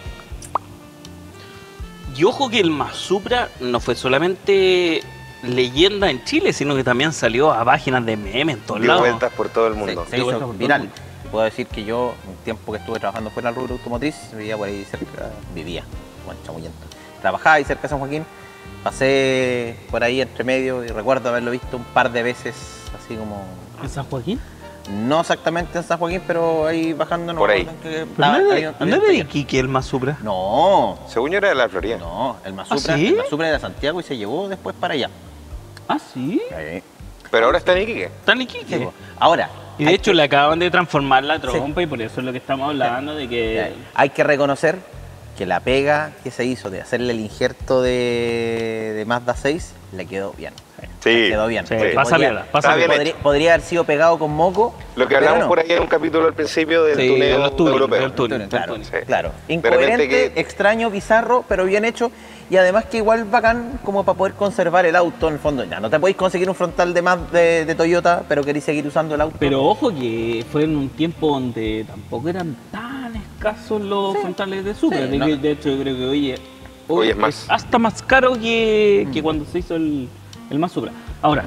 Y ojo que el Más Supra no fue solamente leyenda en Chile, sino que también salió a páginas de memes en todos Dio lados. vueltas por todo el Se, mundo. se Dio vueltas hizo por todo viral. el mundo. Puedo decir que yo, un tiempo que estuve trabajando fuera del rubro automotriz, vivía por ahí cerca, vivía, Juan Chamullento. Trabajaba ahí cerca de San Joaquín, pasé por ahí entre medio y recuerdo haberlo visto un par de veces, así como, ¿En San Joaquín? no exactamente en San Joaquín, pero ahí bajando. no Por me ahí. acuerdo en qué- Pero ah, no es de- había- ¿no había es un de taller. Iquique el Más Supra? No, Según yo era de la Florida. no, el ¿Ah, Masupra, sí? el Masupra era de Santiago y se llevó después para allá. Ah, sí. Sí. Pero ahora está en Iquique. Está en Iquique. Sí, po. Ahora, Y de hay hecho que- le acaban de transformar la trompa y por eso es lo que estamos hablando de que... hay que reconocer que la pega que se hizo de hacerle el injerto de, de Mazda seis le quedó bien. Sí. Le quedó bien. Sí, Porque pasa podría, piola, pasa Está bien piola. podría, hecho. podría haber sido pegado con moco. Lo que pero hablamos no. por ahí en un capítulo al principio del Sí, tuneo de los túneles, europeo. del túnel. Túnel, claro, túnel. Sí. claro. De Incoherente, repente que- extraño, bizarro, pero bien hecho. Y además que igual bacán como para poder conservar el auto en el fondo. Ya no te podéis conseguir un frontal de más de, de Toyota, pero queréis seguir usando el auto. Pero ojo que fue en un tiempo donde tampoco eran tan escasos los frontales de Supra. sí, de, no. que- de hecho, yo creo que hoy, Hoy es más. hasta más caro que, que cuando se hizo el, el Más Supra. Ahora,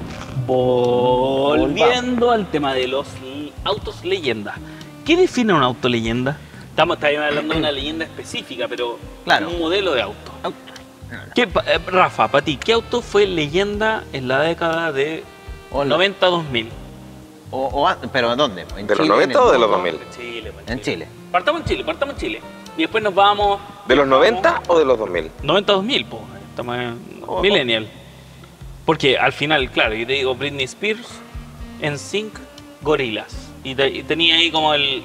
volviendo al tema de los l- autos leyenda. ¿Qué define un auto leyenda? Estamos también hablando de una leyenda específica, pero Claro. un modelo de auto. ¿Qué, pa- eh, Rafa, para ti, ¿qué auto fue leyenda en la década de Hola. noventa a dos mil? O, o an- ¿Pero dónde? ¿En ¿De los Chile, noventa en el o de los mundo? dos mil? En Chile, pues, En Chile. Partamos en Chile, partamos en Chile. Y después nos vamos... ¿De los noventa o de los dos mil? noventa a dos mil, pues. Estamos en Oh. millennial. Porque al final, claro, yo te digo Britney Spears, N Sync, Gorillaz. Y, te- y tenía ahí como el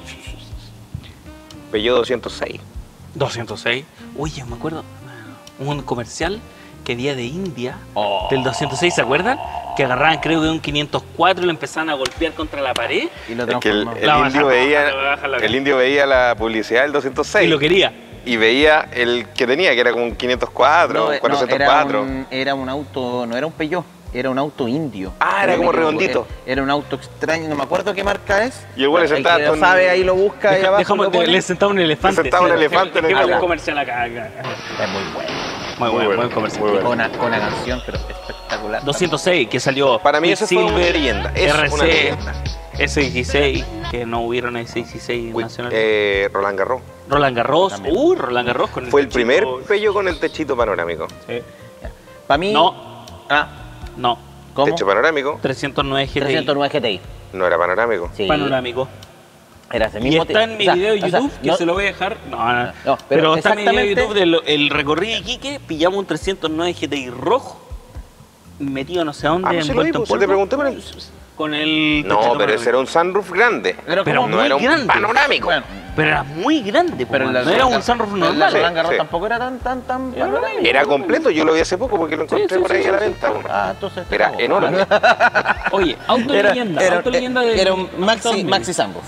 Peugeot doscientos seis. doscientos seis. Oye, me acuerdo, un comercial que había de India, Oh. del doscientos seis, ¿se acuerdan? Que agarraban creo que un quinientos cuatro y lo empezaban a golpear contra la pared Y lo Es que el, transformó. el La indio baja, veía, la baja, la baja. el indio veía la publicidad del doscientos y seis lo quería. y veía el que tenía, que era como un quinientos cuatro, No, un eh, no, cuatrocientos era, cuatro. un, era un auto, no era un Peugeot, era un auto indio. Ah, era Si no como me equivoco, redondito. Era, era un auto extraño, no me acuerdo qué marca es. Y el güey le El sentaba que lo con- sabe, ahí lo busca, ahí Deja- abajo dejamos- lo pone. le sentaba un elefante. Le sentaba un elefante en el Dejemos un carro. comercial acá. acá. Es muy bueno. Muy Muy bueno, bueno, buen comercial. muy bueno. Con una, con una canción, pero espectacular. doscientos seis, que salió Para mí ese fue una Quicksilver, leyenda, es R C, una leyenda. S dieciséis, que no hubieron S dieciséis Uy, nacional. eh, Roland Garros. Roland Garros, También. uh, Roland Garros con Fue el techito. primer Peugeot con el techito panorámico. Sí. Para mí. No, Ah, no, ¿cómo? Techo panorámico. trescientos nueve G T I, trescientos nueve G T I. No era panorámico. Sí. panorámico. Era ese Y mismo está en mi o sea, video de o sea, YouTube, que no- se lo voy a dejar. No, no, No, pero, pero está en mi video de exactamente- YouTube del el recorrido de Iquique, pillamos un trescientos nueve G T I rojo, metido no sé dónde, Ah, pues sí lo vi, envuelto en pues, si te polvo, pregunté por él. con el No, techito pero ese era un sunroof grande. Pero Pero ¿cómo? no muy era un grande. panorámico. Bueno, Pero era muy grande, pero pero la- no era un la- sunroof pero normal. La Sí, Roland Garros sí. tampoco era tan, tan, tan. Era panorámico. Era completo, yo lo vi hace poco porque lo encontré sí, por sí, ahí sí, a la sí. venta. Ah, entonces. te Era cago. enorme. Oye, auto Era, leyenda, era, auto leyenda del era un Maxi, dos mil. Maxi Sunroof.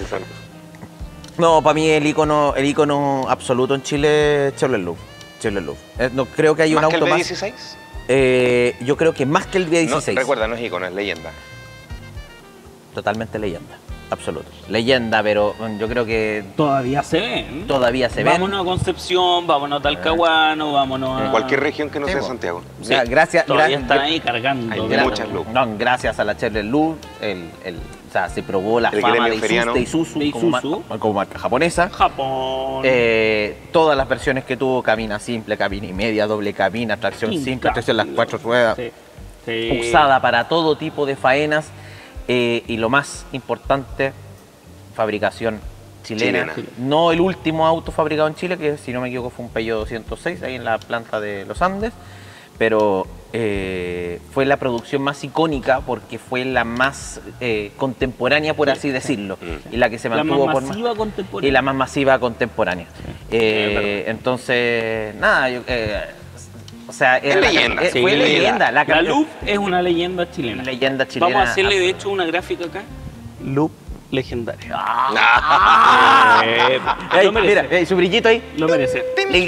No, para mí el icono, el icono absoluto en Chile es Chevrolet Louvre. Chevrolet Louvre. Eh, no creo que haya un ¿Más que el auto B más. dieciséis? Eh, yo creo que más que el B No, dieciséis. recuerda, no es icono, es leyenda. Totalmente leyenda. absoluto. Leyenda, pero bueno, yo creo que Todavía se ven. todavía se ven. Vámonos a Concepción, vámonos a Talcahuano, vámonos a... En cualquier región que no Sí, sea po. Santiago. Sí, Gra- gracias, todavía gra- están gra- ahí cargando. Hay claro. muchas luz. No, gracias a la Chevrolet Luz, el, el, o sea, se probó la El fama gremio de Isuzu, feriano. de Isuzu, De como, Isuzu. mar- como marca japonesa. Japón. Eh, todas las versiones que tuvo, cabina simple, cabina y media, doble cabina, tracción simple, tracción las cuatro ruedas, Sí, sí. usada para todo tipo de faenas eh, y lo más importante, fabricación chilena. Chilena. No el último auto fabricado en Chile, que si no me equivoco fue un Peugeot doscientos seis ahí en la planta de los Andes, pero eh, fue la producción más icónica porque fue la más eh, contemporánea, por así decirlo, y la que se La mantuvo más por masiva contemporánea. y la más masiva contemporánea. Eh, Es entonces, nada, yo, eh, o sea, era la- leyenda, eh, Sí, fue leyenda. leyenda, la, La Loop es una leyenda chilena. leyenda chilena. Vamos a hacerle, de hecho, una gráfica acá. Loop legendaria. Ah. Eh, Ey, lo merece. mira, ey, su brillito ahí. Lo merece.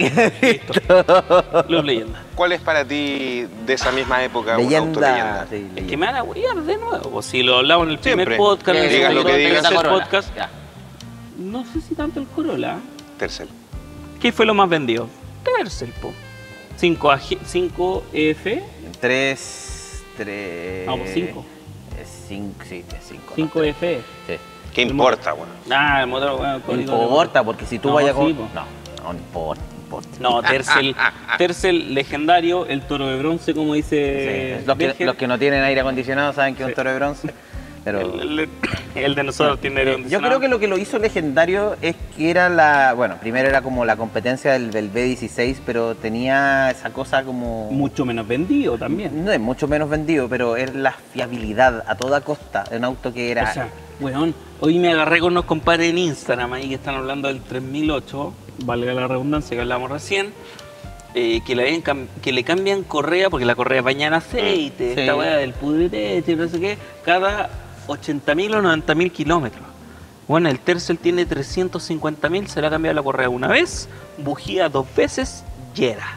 Loop leyenda. ¿Cuál es para ti de esa misma época un auto Leyenda. leyenda? sí, Es que leyenda. me van a huear de nuevo. pues, Si lo hablamos en el primer Siempre. podcast, en el Eh, digas segundo, lo que en el digas. tercer Corolla. podcast. Ya. No sé si tanto el Corolla. Tercel. ¿Qué fue lo más vendido? Tercel, po. cinco F. Tres, tres. Vamos, cinco. Es cinco, sí, es cinco. cinco no, F. sí. ¿Qué importa, weón? Ah, el motor, bueno, el No código de- importa, porque si tú No, vayas sí, con. po. No, no importa, no importa. No, Tercel, Tercel legendario, el toro de bronce, como dice. Sí, los, que, Berger. los que no tienen aire acondicionado saben que es Sí. un toro de bronce. Pero El, el- el de nosotros tiene aire yo acondicionado. creo que lo que lo hizo legendario es que era la. Bueno, primero era como la competencia del, del B dieciséis, pero tenía esa cosa como. Mucho menos vendido también. No es mucho menos vendido, pero es la fiabilidad a toda costa de un auto que era. O sea, weón, hoy me agarré con unos compadres en Instagram ahí que están hablando del tres mil ocho, valga la redundancia que hablamos recién, eh, que, le habían cam- que le cambian correa, porque la correa baña en aceite, Sí. esta weá del pudretete y no sé qué, cada ochenta mil o noventa mil kilómetros. Bueno, el Tercel tiene trescientos cincuenta mil, se le ha cambiado la correa una vez, bujía dos veces, yera.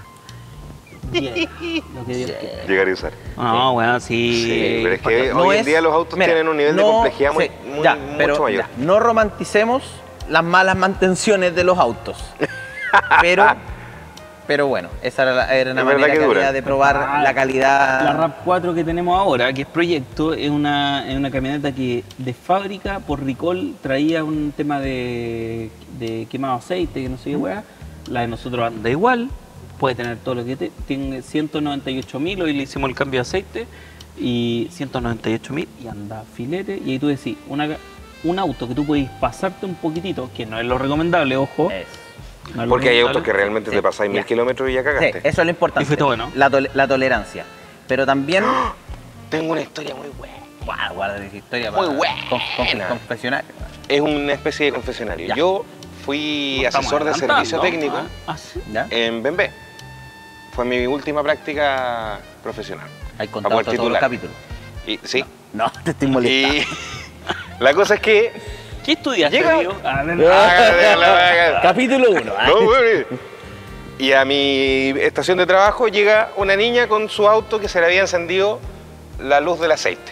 Yera. Lo que Dios quiera. Llegar y usar. No, weón, sí. Sí, pero es que No hoy en es- día los autos mira, tienen un nivel de no- complejidad muy, sí, muy- ya, mucho pero mayor. ya, no romanticemos las malas mantenciones de los autos. Pero, pero bueno, esa era, la- era una Es verdad manera que que dura. había de probar Ah, la calidad. La RAV cuatro que tenemos ahora, que es proyecto, es una, es una camioneta que de fábrica por recall traía un tema de, de quemado aceite, que no sé qué weá. La de nosotros anda igual, puede tener todo lo que te- tiene ciento noventa y ocho mil, hoy le hicimos el cambio de aceite, y ciento noventa y ocho mil y anda filete. Y ahí tú decís, una, un auto que tú podés pasarte un poquitito, que no es lo recomendable, ojo. Es- no es lo Porque hay autos recomendable. que realmente Sí, te pasáis mil ya. kilómetros y ya Sí, cagaste. eso es lo importante. Y fue todo bueno. La, tol- la tolerancia. Pero también. Tengo una historia muy buena. Guarda, guarda esa historia Muy para buena. con- con- confesionario. Es una especie de confesionario. Ya. Yo fui Nos estamos asesor de servicio adelantando. técnico Ah, ah, sí. ¿Ya? en B M W. Fue mi última práctica profesional. Hay Para contado poder todos los titular. capítulos. Y, sí. No, te estoy molestando. Y la cosa es que. ¿Qué estudiaste, Llega- Río? A ver, Hágale, hágale, hágale. Capítulo uno. No, güey. Y a mi estación de trabajo llega una niña con su auto que se le había encendido la luz del aceite.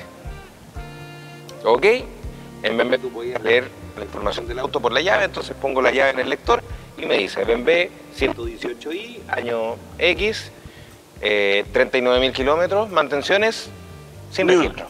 ¿Ok? En B M W tú podías leer la información del auto por la llave, entonces pongo la llave en el lector y me dice B M W ciento dieciocho i, año X, eh, treinta y nueve mil kilómetros, mantenciones sin Mira. registro.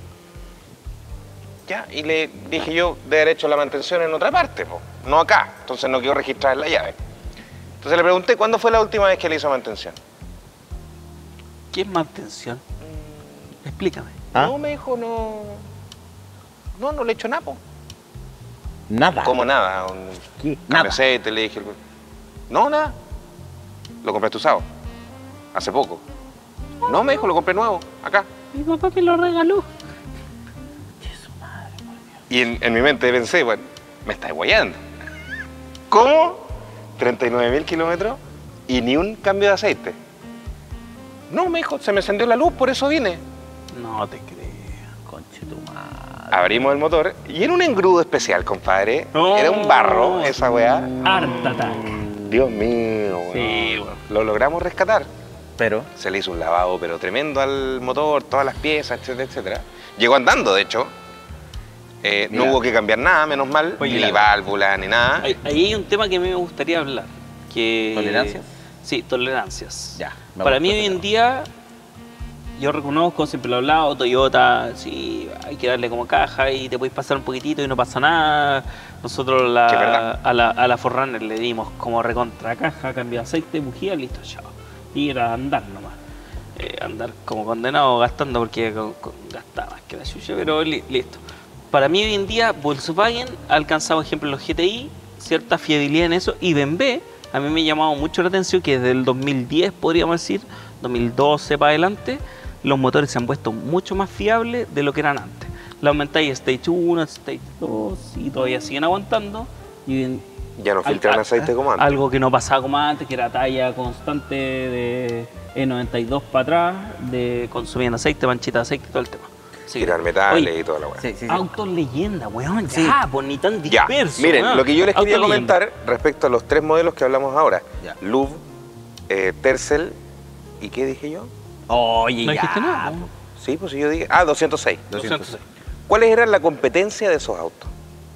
Ya, y le dije yo de haber hecho la mantención en otra parte, po, no acá, entonces no quedó registrada en la llave. Entonces le pregunté, ¿cuándo fue la última vez que le hizo mantención? ¿Qué es mantención? Explícame. ¿Ah? No, me dijo, no, no, no le he hecho nada, po. Nada. Como nada, un ¿Qué? cambio Nada. de aceite, le dije, no, nada, lo compraste usado, hace poco. No, me dijo, lo compré nuevo, acá. Mi papá me lo regaló. Y en, en mi mente pensé, bueno, me está guayando. ¿Cómo? treinta y nueve mil kilómetros y ni un cambio de aceite. No, me dijo, se me encendió la luz, por eso vine. No te creo. Conche tu madre. Abrimos el motor y era un engrudo especial, compadre. Oh. Era un barro, esa weá. Art Attack. Dios mío, weón. Sí, weón. Lo logramos rescatar. Pero. Se le hizo un lavado, pero tremendo al motor, todas las piezas, etcétera, etcétera. Llegó andando, de hecho. Eh, no Mira. hubo que cambiar nada, menos mal, Oye, ni la- válvula, ni nada. Ahí ahí hay un tema que a mí me gustaría hablar. Que... ¿Tolerancias? Sí, tolerancias. Ya, me Para gustó mí ese hoy en tema. día, yo reconozco, siempre lo he hablado, Toyota, sí, hay que darle como caja y te puedes pasar un poquitito y no pasa nada. Nosotros la- Sí, es verdad. a la, a la cuatro runner le dimos como recontra caja, cambio de aceite, bujía, listo, chao. Y era andar nomás. Eh, andar como condenado gastando porque con- con- gastaba más que la chucha, pero li- listo. Para mí hoy en día Volkswagen ha alcanzado, por ejemplo, los G T I, cierta fiabilidad en eso, y B M W a mí me ha llamado mucho la atención que desde el dos mil diez, podríamos decir, dos mil doce para adelante, los motores se han puesto mucho más fiables de lo que eran antes. La aumentáis Stage uno, Stage dos y todavía siguen aguantando. Y en- Ya no al- filtran al- aceite como antes. Algo que no pasaba como antes, que era talla constante de E noventa y dos para atrás, de consumir aceite, manchita de aceite, todo el tema. Así que, Tirar metales oye, y toda la weá. Sí, sí, sí. autos leyenda, weón, Sí. ya, pues ni tan Ya, disperso. miren, weón. lo que yo les quería Autos leyenda. comentar respecto a los tres modelos que hablamos ahora. Ya. Louvre, eh, Tercel, ¿y qué dije yo? Oye, No ya. dijiste nada, po. po. Sí, pues sí, yo dije. Ah, doscientos seis. doscientos seis. ¿Cuáles eran la competencia de esos autos?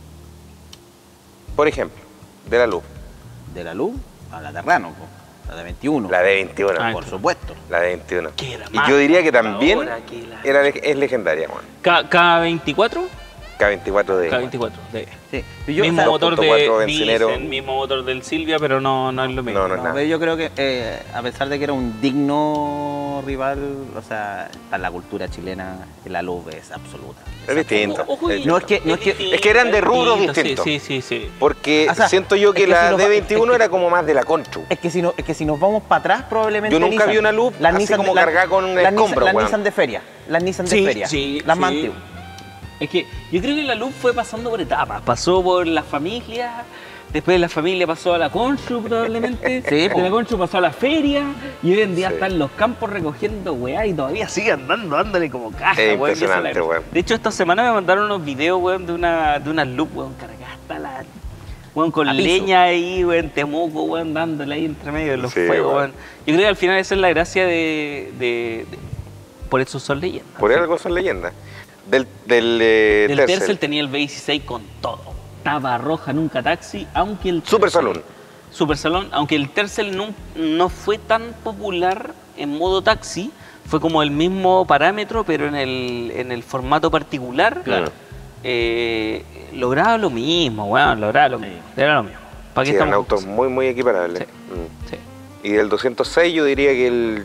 Por ejemplo, de la Louvre, De la luz a la Terrano, po. La de veintiuno. la de veintiuno. Ah, Por supuesto. La de veintiuno. Que era Y más yo diría que también ahora que la- era, le- es legendaria, weón. K- K24, K veinticuatro de. K veinticuatro, de Sí. Y yo, mismo o sea, motor dos punto cuatro de bencinero. diesel, mismo motor del Silvia, pero no, no es lo mismo. No, no es no, nada. pero yo creo que eh, a pesar de que era un digno rival, o sea, para la cultura chilena, la luz es absoluta. Es distinto. Ojo, Es No, es que- no es que- distinto, es que eran de rubros distinto, distintos. Sí, sí, sí. sí. Porque O sea, siento yo que es que la si nos D va- veintiuno es que- era como más de la Contru. Es que si, no, es que si nos vamos para atrás, probablemente. Yo nunca Nissan- vi una luz las así Nissan como la- cargada con un las escombro, Nissan- Las weón. Nissan de feria. Las Nissan de Sí, feria. sí, las sí. más antiguas. Es que yo creo que la luz fue pasando por etapas. Pasó por la familia, después de la familia pasó a la Conchu probablemente, Sí, de po. la Conchu pasó a la feria, y hoy en día Sí. están en los campos recogiendo weá y todavía sigue andando, dándole como caja, Es weón, y esa es la impresionante, gracia. weón. De hecho, esta semana me mandaron unos videos, weón, de una, de una luz, weón, cargada hasta la... Weón, con A piso. leña ahí, weón, Temuco, weón, dándole ahí entre medio de los Sí, fuegos, weón. weón. Yo creo que al final esa es la gracia de... de- de- por eso son leyendas. Por algo son leyendas. Del, del, eh, El Tercel. Tercel tenía el V dieciséis con todo. Tapa roja, nunca taxi, aunque el... Super Saloon. Super Salón, aunque el Tercel no, no fue tan popular en modo taxi, fue como el mismo parámetro, pero en el, en el formato particular, Claro. eh, lograba lo mismo, weón, lograba lo mismo. Era lo mismo. ¿Para qué Sí, eran estamos autos con muy, muy equiparables. Sí. Mm. cosas? Y del doscientos seis yo diría que el...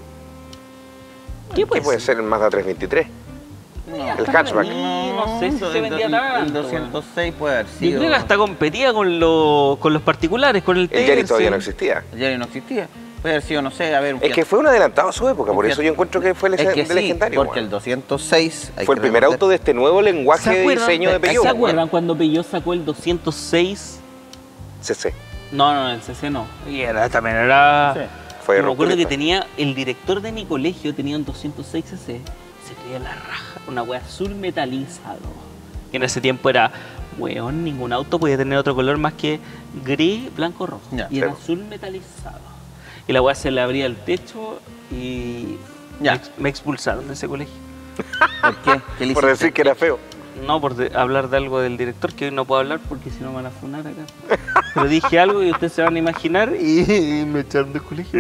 Sí. ¿Qué puede, ¿Qué puede ser? ser el Mazda trescientos veintitrés? No, El hatchback. No sé si se el- vendía el- tanto, El doscientos seis puede haber Yo sido. creo que hasta competía con, los con los particulares, con el El Yaris todavía no Tercel. existía. El Yaris no existía. Puede haber sido, no sé, a ver. un Es Fiat- que fue un adelantado a su época, por un eso Fiat- yo encuentro que fue Es que de sí, legendario. porque weón. el doscientos seis. hay Fue el que primer recordar- auto de este nuevo lenguaje de acuerdan diseño de de- Peugeot. ¿Se acuerdan cuando Peugeot sacó el doscientos seis? C C. No, no, el C C no. Y era, también era... Sí. Fue Yo me acuerdo que rupturista. tenía, el director de mi colegio tenía un doscientos seis C C, se creía la raja, una wea azul metalizado. Y en ese tiempo era, weón, ningún auto podía tener otro color más que gris, blanco, rojo. Ya, y era sí. azul metalizado. Y la wea se le abría el techo y Ya. me, ex- me expulsaron de ese colegio. ¿Por qué? ¿Qué le Por hiciste? decir que era feo. No, por de- hablar de algo del director, que hoy no puedo hablar porque si no me van a funar acá. Pero dije algo y ustedes se van a imaginar y me echaron del colegio.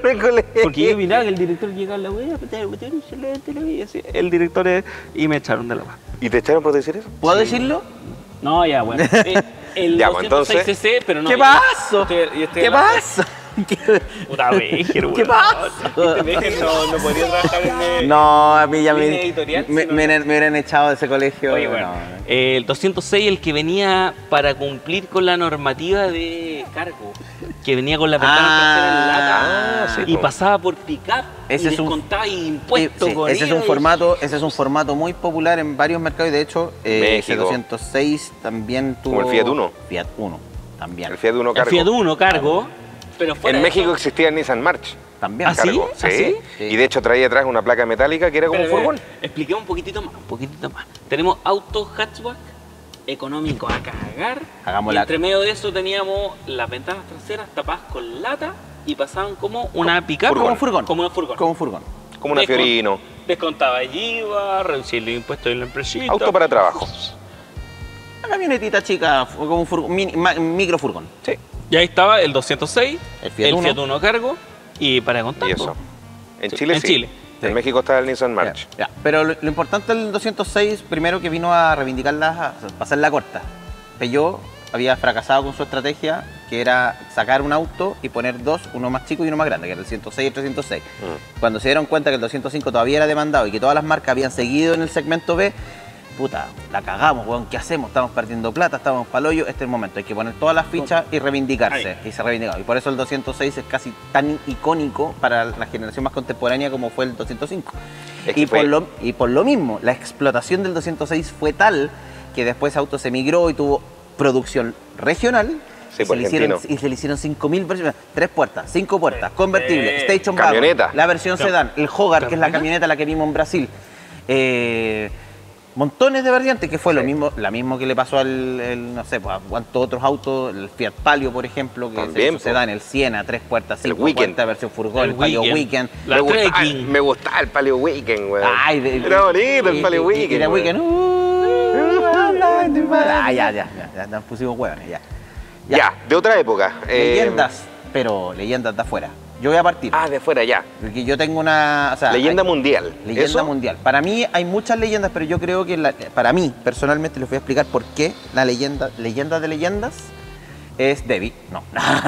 Porque yo miraba que el director llegaba a la wea, excelente la vida, así. El director es, y me echaron de la wea. ¿Y te echaron por decir eso? ¿Puedo decirlo? No, ya, bueno. Eh, el Ya, pues, doscientos seis entonces- C C, pero no. ¿Qué yo- pasó? estoy- yo estoy ¿Qué en la- pasa? ¿Qué- Puta Bejer, ¿Qué weón. pasa? Este Bejer no, no podría trabajar en el- No, a mí ya me, Línea editorial, me, sino- me hubieran- me hubieran echado de ese colegio. Oye, bueno, no. eh, el doscientos seis, el que venía para cumplir con la normativa de cargo, que venía con la ventana trasera en lata Ah, sí, y po. pasaba por pick-up Ese y es un- descontaba Sí, impuestos sí, con ese es un I V A y- formato, ese es un formato muy popular en varios mercados y de hecho eh, México. ese doscientos seis también tuvo Como el Fiat Uno. Fiat Uno también. El Fiat Uno El cargo. Fiat Uno cargo, pero fuera En de México eso- existía el Nissan March. También. ¿Ah, sí? Cargo. ¿Ah, sí? Sí. Y de hecho traía atrás una placa metálica que era como un Espera, furgón. espera, expliquemos un poquitito más, un poquitito más. Tenemos autos hatchback económicos a cagar. Hagamos y la- entre medio de eso teníamos las ventanas traseras tapadas con lata y pasaban como una pick-up. Como un furgón. Como un furgón. Como un furgón. Como una Descon- Fiorino. Descontaba el I V A, reducir los impuestos de la empresita. Auto para trabajo. Una camionetita chica, como un furgón, mini, ma- micro furgón. Sí. Y ahí estaba el doscientos seis, El Fiat Uno. Fiat Uno cargo y para contar. Y eso. En Sí, Chile en sí. Chile. En Sí. México está el Nissan March. Ya, ya. Pero lo, lo importante del doscientos seis, primero que vino a reivindicar la, pasar la corta. Peugeot había fracasado con su estrategia, que era sacar un auto y poner dos, uno más chico y uno más grande, que era el ciento seis y el trescientos seis. Mm. Cuando se dieron cuenta que el doscientos cinco todavía era demandado y que todas las marcas habían seguido en el segmento B, puta, la cagamos, weón, ¿qué hacemos? Estamos perdiendo plata, estamos pa'l hoyo, este es el momento, hay que poner todas las fichas y reivindicarse. Ahí. Y se reivindicó. Y por eso el doscientos seis es casi tan icónico para la generación más contemporánea como fue el doscientos cinco. Es que Y fue- por, lo, y por lo mismo, la explotación del doscientos seis fue tal que después ese auto se migró y tuvo producción regional. Sí, y, por se le hicieron, argentino. y se le hicieron cinco mil versiones, tres puertas, cinco puertas, convertible, Eh, station wagon, camioneta. la versión Cam- sedán, el Hogar, que es la ¿camioneta? camioneta la que vimos en Brasil. Eh, montones de variantes, que fue lo Sí. mismo, la mismo que le pasó al, el, no sé, pues, a cuántos otros autos, el Fiat Palio, por ejemplo, que También, se hizo po. sedán, el Siena, tres puertas, El cinco Weekend. puertas, versión furgón, el, El Palio Weekend. Weekend. La me, gustaba, trekking. me gustaba el Palio Weekend, weón. Ay, de- Era bonito el y- Palio y- Weekend. Y la weón. Weekend. uh, ah, ya, ya, ya, ya, nos pusimos hueones, ya. Ya, de otra época. eh, Leyendas, pero leyendas de afuera. Yo voy a partir. Ah, de fuera ya. Porque yo tengo una. O sea, Leyenda hay- mundial. Leyenda ¿Eso? mundial. Para mí hay muchas leyendas, pero yo creo que la- para mí, personalmente, les voy a explicar por qué la leyenda, leyenda de leyendas es Debbie. No.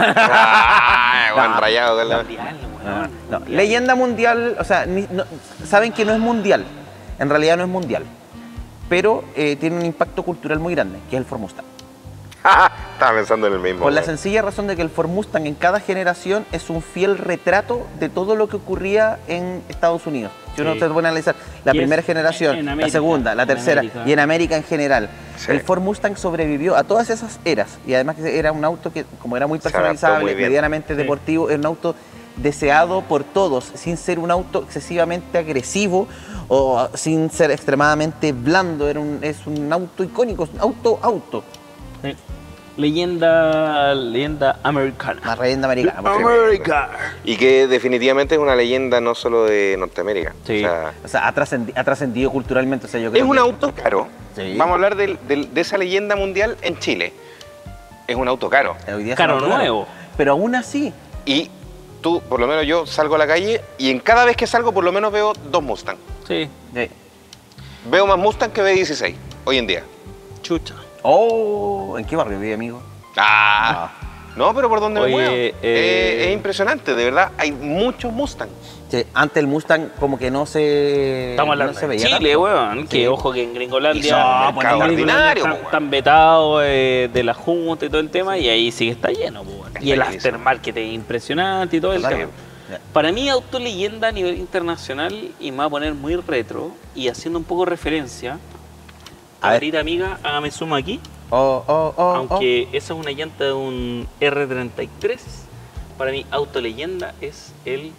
Ah, buen No. rayado con la- Mundial, weón. No, leyenda mundial, o sea, ni- no- saben que no es mundial. En realidad no es mundial. Pero eh, tiene un impacto cultural muy grande, que es el Ford Mustang. Estaba pensando en el mismo. Por la weón. sencilla razón de que el Ford Mustang en cada generación es un fiel retrato de todo lo que ocurría en Estados Unidos. Si uno Sí. se pone a analizar la Y es primera generación, en la América, segunda, la en tercera América. y en América en general, Sí. el Ford Mustang sobrevivió a todas esas eras y además que era un auto que, como era muy Se adaptó personalizable, muy bien. medianamente Sí. deportivo, era un auto deseado por todos, sin ser un auto excesivamente agresivo o sin ser extremadamente blando. Era un, es un auto icónico, es un auto auto, Sí. Leyenda, leyenda americana. una leyenda americana. por ejemplo. América. Y que definitivamente es una leyenda no solo de Norteamérica. Sí. O sea, O sea, ha trascendi- ha trascendido culturalmente. O sea, yo es creo un que- auto caro. Sí. Vamos a hablar del- del- de esa leyenda mundial en Chile. Es un auto caro. Hoy día es Caro un auto nuevo. Pero aún así, Y tú, por lo menos yo, salgo a la calle y en cada vez que salgo por lo menos veo dos Mustang. Sí. eh, Veo más Mustang que B dieciséis hoy en día. Chucha. oh, ¿en qué barrio vive, amigo? Ah, no, pero por donde Oye, me muevo. eh, Eh, es impresionante, de verdad. Hay muchos Mustang. Sí, antes el Mustang como que no se, Estamos hablando no se de veía Chile, tanto. weón. Sí. Que ojo que en Gringolandia. Y son en mercado Gringolandia ordinario, están, po, están vetados eh, de la Junta y todo el tema, y ahí sí que está lleno, po, weón. Está Y el llenísimo. aftermarket es impresionante y todo el Totalmente. tema. Ya. Para mí, autoleyenda a nivel internacional, y me va a poner muy retro, y haciendo un poco referencia. A ver. Querida amiga, hágame zoom aquí. Oh, oh, oh, Aunque esa es una llanta de un R treinta y tres, para mí autoleyenda es el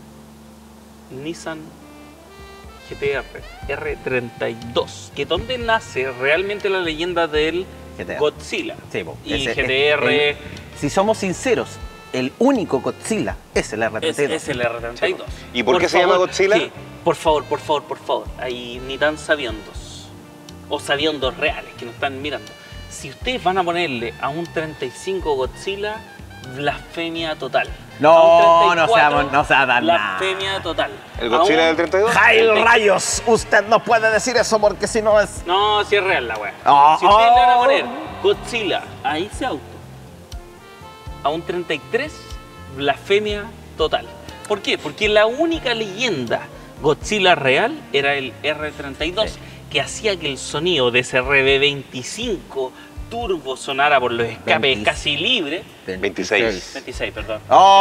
Nissan G T R R treinta y dos. Que donde nace realmente la leyenda del G T R. Godzilla. Sí, po. Y Ese- G T R el- si somos sinceros, el único Godzilla es el R es, treinta y dos. es el R treinta y dos. ¿Y por qué se llama Godzilla? sí, por favor, por favor, por favor. Ahí ni tan sabiondos. O sabiondos reales que nos están mirando. Si ustedes van a ponerle a un treinta y cinco Godzilla, blasfemia total. No, A un no treinta y cuatro, seamos- no sea tan nada. blasfemia total. ¿El Godzilla A un- del treinta y dos? ¡Ay, rayos! Usted no puede decir eso porque si no es... No, si es real la wea. Oh, Si ustedes le van a oh. poner Godzilla a ese auto, a un treinta y tres, blasfemia total. ¿Por qué? Porque la única leyenda Godzilla real era el R treinta y dos, Sí. que hacía que el sonido de ese R B veinticinco turbo sonara por los escapes veintiséis. casi libre. veintiséis. veintiséis, perdón.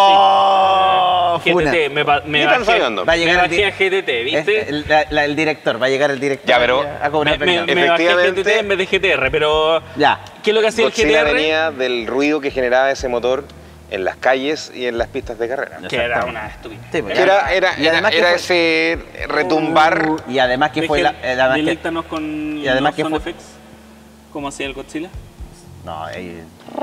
¡Oh! G T Funa. T, me, ba- me Ni tan bajé, sabiendo. Va a me llegar el, bajé di- a G T T, ¿viste? es- el, la- la- el director, va a llegar el director Ya, pero- a cobrar me, me, pensión. me bajé a G T T Efectivamente. en vez de G T R, pero Ya. ¿qué es lo que hacía el Godzilla G T R? venía del ruido que generaba ese motor en las calles y en las pistas de carrera. Que era una estupidez. Sí, pues, Que era, era, Y además era, que era fue- ese retumbar. Uh, y además que fue la... Deje- eh, además que- deleítanos con y además los que sound fue- effects. ¿Cómo hacía el Godzilla? No, ahí...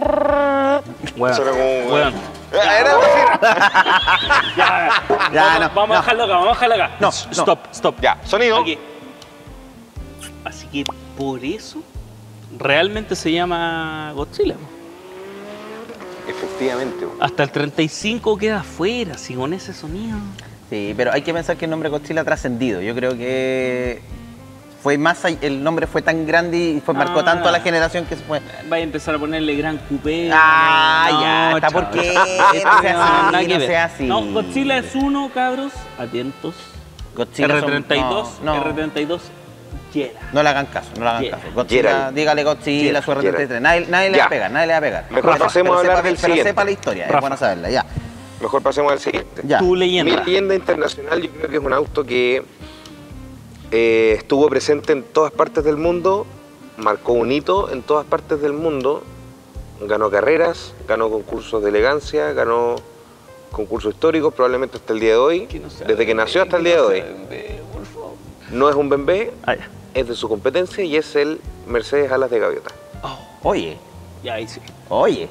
Bueno, Suena como- bueno. Ah, era algo así. Ya, Ya, vamos, no, vamos no. a dejarlo acá, vamos a dejarlo acá. No, S- no. Stop, stop. Ya, sonido. Aquí. Así que por eso realmente se llama Godzilla. Po. Efectivamente. po. Hasta el treinta y cinco queda afuera, si con ese sonido. Sí, pero hay que pensar que el nombre Godzilla ha trascendido. Yo creo que fue más all- el nombre fue tan grande y fue, marcó Ah. tanto a la generación que se fue. Vaya a empezar a ponerle Gran Coupé. Ah, no, ya, está, chaval. ¿por qué? No sea así, nada que no ver. sea así. No, Godzilla es uno, cabros, atentos. Godzilla R son- treinta y dos, no, no. R treinta y dos, Jera. No le hagan caso, no le hagan Geralt. caso. Godzilla, Geralt. dígale Godzilla, Geralt, su R treinta y tres. Nadie, nadie le Ya. va a pegar, nadie le va a pegar. Mejor Rafa, pasemos pero a hablar sepa- del Pero siguiente. sepa la historia, Rafa. es bueno saberla, ya. Mejor pasemos al siguiente. Ya. Tu Mi leyenda. leyenda internacional, yo creo que es un auto que eh, estuvo presente en todas partes del mundo, marcó un hito en todas partes del mundo, ganó carreras, ganó concursos de elegancia, ganó concursos históricos, probablemente hasta el día de hoy, Que no sea desde que bebé, nació hasta el que día de no hoy. sea bebé, por favor. No es un B M W, Ah, ya. es de su competencia y es el Mercedes Alas de Gaviota. Oh, Oye, ya ahí sí. oye,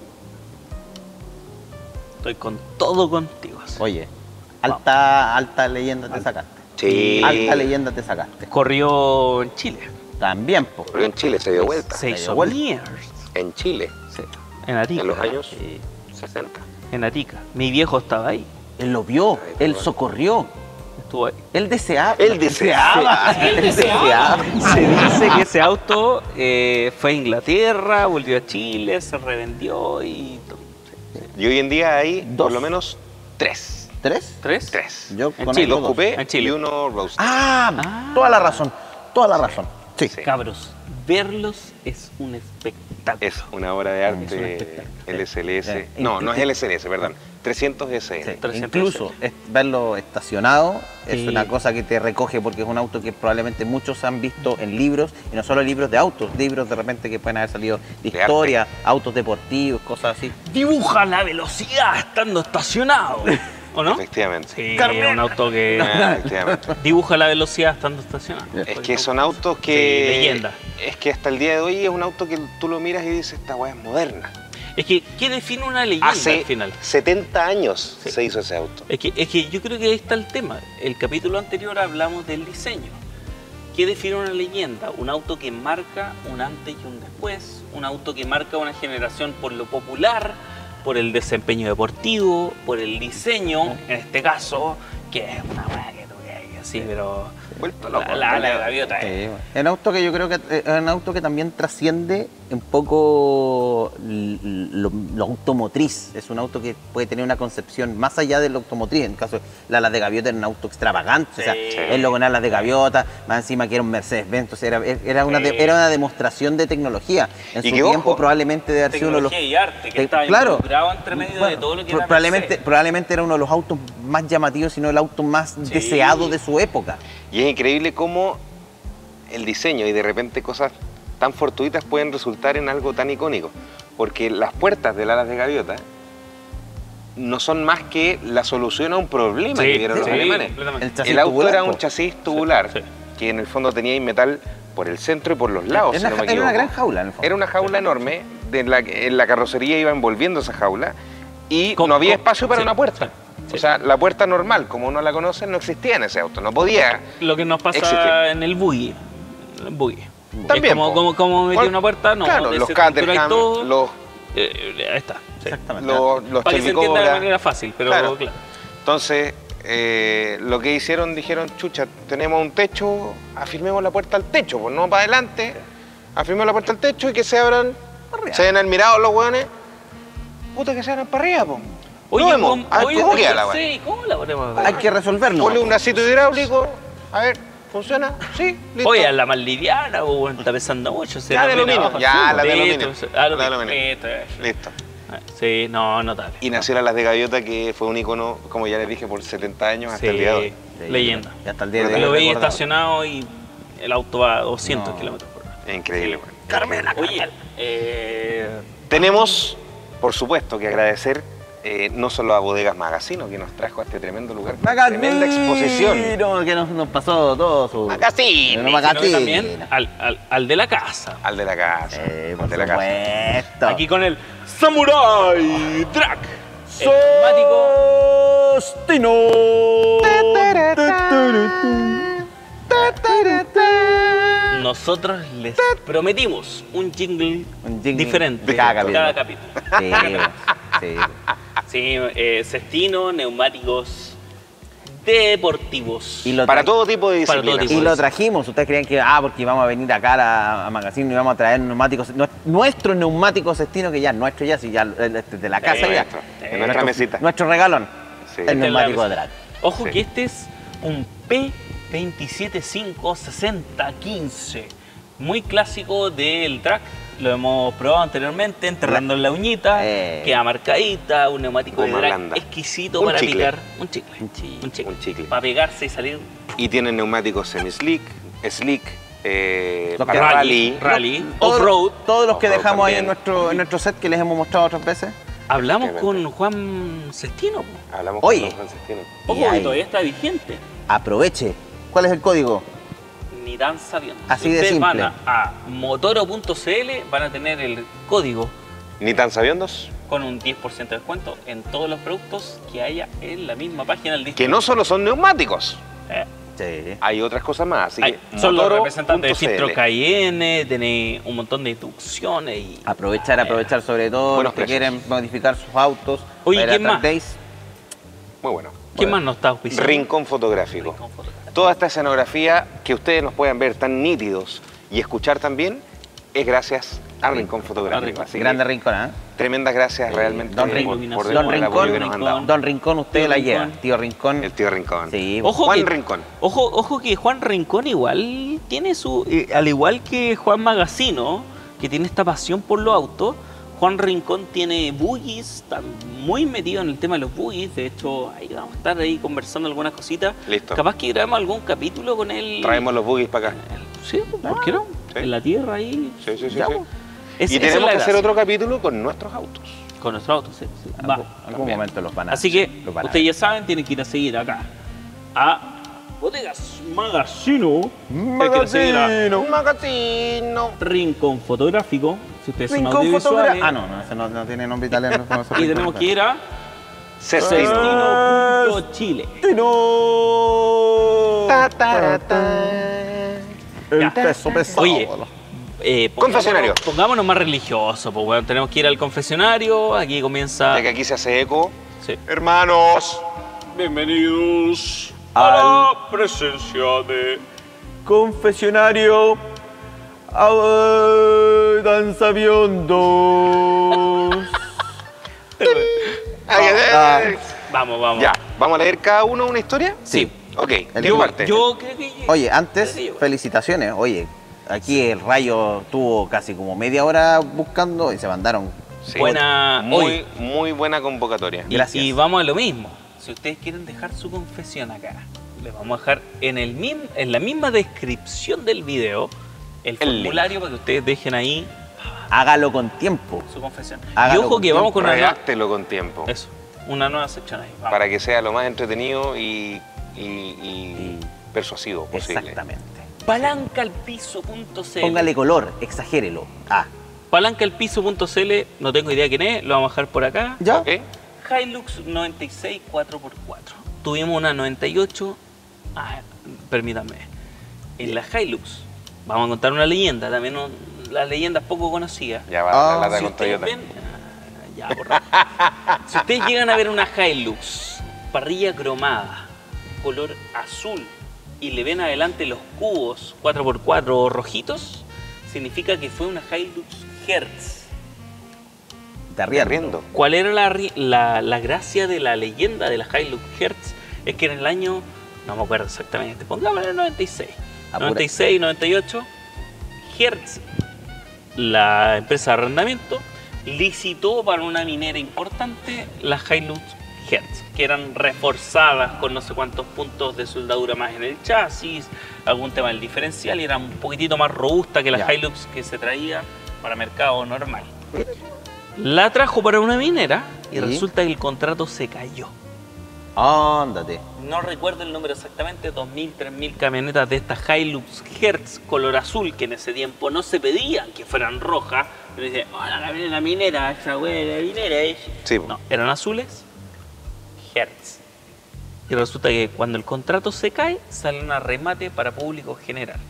Estoy con todo contigo. así. oye. Alta, alta leyenda te sacaste. Sí. Alta leyenda te sacaste. Corrió en Chile. También, po. Pero en Chile se dio vuelta. Se dio hizo vuelta. mierda. En Chile, Sí. En Arica. en los años Sí, sesenta. en Arica. Mi viejo estaba ahí. Él lo vio, Ay, él perdón. socorrió, Estuvo ahí. él deseaba. Él deseaba. Él deseaba. Se dice que ese auto eh, fue a Inglaterra, volvió a Chile, se revendió y... to- Y hoy en día hay Dos. por lo menos tres. ¿Tres? ¿Tres? Tres. Yo En conozco Chile. Dos dos. coupé En Chile. y uno roadster. Ah, Ah. toda la razón, toda la razón. Sí. Sí. Cabros, verlos es un espectáculo. Es una obra de Es un arte espectáculo. L S L S. Sí. No, no es L S L S, perdón. trescientos S N. Sí, trescientos incluso es- verlo estacionado es Sí. una cosa que te recoge porque es un auto que probablemente muchos han visto en libros, y no solo libros de autos, libros de repente que pueden haber salido de De historia, autos deportivos, cosas así. Dibuja la velocidad estando estacionado. ¿O no? Efectivamente. Sí, Carmen. es un auto que Ah, efectivamente. dibuja la velocidad estando estacionado. Es que son autos que. Sí, leyenda. Es que hasta el día de hoy es un auto que tú lo miras y dices, esta weá es moderna. Es que, ¿qué define una leyenda Hace al final? setenta años Sí. se hizo ese auto. Es que, es que yo creo que ahí está el tema. El capítulo anterior hablamos del diseño. ¿Qué define una leyenda? Un auto que marca un antes y un después. Un auto que marca una generación por lo popular, por el desempeño deportivo, por el diseño, en este caso, que es una weá que tú ves así, pero Vuelto la, loco. la, la gaviota Sí, es. bueno. Es un auto que yo creo que eh, es un auto que también trasciende un poco l- lo, lo automotriz. Es un auto que puede tener una concepción más allá de lo automotriz. En el caso de la alas de gaviota era un auto extravagante, o sea, Sí. él lo con alas de gaviota, más encima que era un Mercedes-Benz, entonces era, era, una de- Sí. era una demostración de tecnología. En Y su que, tiempo ojo, probablemente debe haber sido uno de los... Tecnología y arte, que Te- estaba claro. involucrado entre medio de Bueno, todo lo que pro- era probablemente, Mercedes. probablemente era uno de los autos más llamativos, sino el auto más Sí. deseado de su época. Y es increíble cómo el diseño y de repente cosas tan fortuitas pueden resultar en algo tan icónico. Porque las puertas del alas de gaviota no son más que la solución a un problema Sí, que vieron los sí, alemanes. completamente. El chasis El auto tubular, era un po. chasis tubular Sí, sí. que en el fondo tenía metal por el centro y por los lados. Era si una, no me ja- era una equivoco. gran jaula, en el fondo. Era una jaula enorme, de la, que- en la carrocería iba envolviendo esa jaula y ¿Cómo- no había cómo? espacio para Sí, una puerta. sí. O sea, la puerta normal, como uno la conoce, no existía en ese auto, no podía. Lo que nos pasa Existir. en el buggy. El buggy. También, Es como, po. como, como metí Cual- una puerta, no. claro, de los ese cinturón y Caterham, todo, los, eh, ahí está. sí. Exactamente. los, los Para que se Chevy entienda de Cobra. manera fácil, pero Claro. claro. Entonces, eh, lo que hicieron, dijeron, chucha, tenemos un techo, afirmemos la puerta al techo, pues no para adelante, afirmemos la puerta al techo y que se abran, arriba. se den al mirado los hueones, puta que se abran para arriba, pues. Oye, Probemos, ¿cómo, a ver oye, cómo oye, queda la weá. sí, ¿cómo la ponemos? Hay que resolverlo. Ponle un lacito hidráulico, a ver, ¿funciona? Sí, listo. Oye, a la más liviana, o está pesando mucho. se Ya de termina aluminio, abajo, ya, sí, la de listo, aluminio, sí, la de aluminio, aluminio. listo, eso. Listo. Ah, Sí, no, notable. Y nació las de Gaviota, que fue un icono, como ya les dije, por setenta años hasta Sí, el día de hoy. Sí, leyenda. Y hasta el día de hoy. Lo veis recordado. estacionado y el auto va a doscientos No. kilómetros por hora. Es increíble, weón. Carmela, Oye, eh, Tenemos, por supuesto, que agradecer eh, no solo a Bodegas Magazino, que nos trajo a este tremendo lugar, con Magazine, tremenda exposición. que nos, nos pasó todo su... Magazine. No, sino que Magazine. también al, al, al de la casa. Al de la casa. Eh, al por de la casa. supuesto. Aquí con el Samurai Drac. El neumático Sostino. no nosotros les prometimos un jingle, Un jingle diferente de cada cada capítulo. capítulo. Sí, sí. Sí, eh, cestino, neumáticos deportivos. Y lo Para tra- todo tipo de Para todo disciplinas. tipo Y de- lo trajimos. Ustedes creían que, ah, porque íbamos a venir acá a, la- a Magazine y íbamos a traer neumáticos. nue- Nuestro neumático cestino, que ya es nuestro, ya, sí, ya eh, de la casa Sí, ya. nuestro, en nuestra Nuestro- mesita. Nuestro regalón. Sí. El Esta es la neumático de mesa. drag. Ojo Sí. que este es un P veintisiete cinco sesenta quince. Muy clásico del track. Lo hemos probado anteriormente, enterrando en la uñita, Eh. queda marcadita, un neumático de Goma drag blanda. exquisito Un para chicle. picar. Un chicle. Un chicle. Un chicle. Un chicle. Para pegarse y salir. Y tienen neumáticos semi-slick, slick, eh, Los para que- Rally, rally. rally, Todos- off-road. Todos los que Off-road dejamos ahí en también. nuestro, en nuestro set que les hemos mostrado otras veces. Hablamos Efectivamente. con Juan Cestino. po. Hablamos Oye. con Don Francesquino. Ojo Y que ahí. todavía está vigente. Aproveche. ¿Cuál es el código? Ni tan sabiendo. Así si de ustedes simple. van a, a motoro punto c l, van a tener el código Ni tan sabiendos con un diez por ciento de descuento en todos los productos que haya en la misma página del que no solo son neumáticos, Eh, Sí. hay otras cosas más. Así hay- que son los motoro representantes de punto c l. filtro Cayenne, tiene un montón de instrucciones y... Aprovechar, aprovechar sobre todo Buenos los que precios. quieren modificar sus autos. Oye, para ir a ¿quién Track más? Days. Muy bueno. ¿Qué más nos está auspiciando? Rincón fotográfico. Rincón fotográfico. Toda esta escenografía que ustedes nos puedan ver tan nítidos y escuchar también es gracias al Rincón Fotográfico. Rincón. Así que Grande Rincón, ¿eh? tremendas gracias realmente Don por, Rincón. por Don el apoyo que Rincón, nos han dado. Don Rincón, usted Tío la Rincón. lleva. Tío Rincón. El tío Rincón. Sí. Ojo Juan que, Rincón. Ojo, ojo que Juan Rincón igual tiene su... eh, al igual que Juan Magazino, que tiene esta pasión por los autos, Juan Rincón tiene buggies, está muy metido en el tema de los buggies. De hecho, ahí vamos a estar ahí conversando algunas cositas. Listo. Capaz que grabemos algún capítulo con él. Traemos los buggies para acá. El- Sí, ¿por qué no? Sí. En la tierra ahí. Sí, sí, sí. Ya, sí. pues. Es- Y esa es tenemos la que hacer gracia. otro capítulo con nuestros autos. Con nuestro auto, sí. sí. Va. Algún, algún también. momento los van a Así que los van a ustedes ya saben, tienen que ir a seguir acá a Bodegas Magazino. Tienen que ir a seguir a Un magazino. Rincón Fotográfico. Si ustedes son Rincón audiovisuales. Fotogra- Ah, no, no, ese no, no tiene nombre italiano. no, ese Y Rincón tenemos que ir a Cestino. Cestino punto Chile. Fotogra- Ta, ta, ta. El Ya. peso pesado. Oye, eh, pongámonos- Confesionario. Pongámonos más religiosos, pues bueno, tenemos que ir al confesionario. Aquí comienza. Ya que aquí se hace eco. Sí. Hermanos. Bienvenidos Al- a la presencia de. Confesionario. ah, Danzaviondos. Ay, ay, ay. Vamos, vamos. Ya, ¿vamos a leer cada uno una historia? Sí. Ok, El digo yo- parte. Yo creo que. Oye, antes, Sí, bueno. felicitaciones. Oye, aquí el Rayo tuvo casi como media hora buscando y se mandaron. Sí. Buena. Muy, hoy. muy buena convocatoria. Y, Gracias. y vamos a lo mismo. Si ustedes quieren dejar su confesión acá, les vamos a dejar en, el mismo, en la misma descripción del video el, El formulario para que ustedes dejen ahí Hágalo con tiempo. su confesión. Hágalo y ojo con que vamos con una nueva, Redáctelo con tiempo. eso, una nueva sección ahí. Vamos. Para que sea lo más entretenido y, y- y Y- persuasivo posible. Exactamente. Palancaalpiso punto c l. Póngale color, exagérelo. Ah, Palancaalpiso punto c l, no tengo idea quién es, lo vamos a dejar por acá. ¿ya? ¿Ok? Hilux noventa y seis cuatro por cuatro. Tuvimos una noventa y ocho. Ah, permítanme. En la Hilux, vamos a contar una leyenda, también un- la leyenda es poco conocida. Ya va Ah, la lata Si con ustedes Toyota. ven, ah, ya, por favor. Si ustedes llegan a ver una Hilux, parrilla cromada, color azul, y le ven adelante los cubos cuatro por cuatro rojitos, significa que fue una Hilux Hertz. De Arriendo. arriendo. ¿Cuál era la, ri- la, la gracia de la leyenda de la Hilux Hertz? Es que en el año, no me acuerdo exactamente, pongámosle el noventa y seis. Apura. noventa y seis, noventa y ocho, Hertz, la empresa de arrendamiento, licitó para una minera importante las Hilux Hertz, que eran reforzadas con no sé cuántos puntos de soldadura más en el chasis, algún tema del diferencial, y eran un poquitito más robusta que la Ya. Hilux que se traía para mercado normal. La trajo para una minera y ¿Y? resulta que el contrato se cayó. Ándate. No recuerdo el número exactamente, dos mil, tres mil camionetas de estas Hilux Hertz color azul, que en ese tiempo no se pedían que fueran rojas, pero dice, oh, la camioneta minera, esa buena minera es. Sí, po. No, eran azules Hertz. Y resulta que cuando el contrato se cae, sale un remate para público general.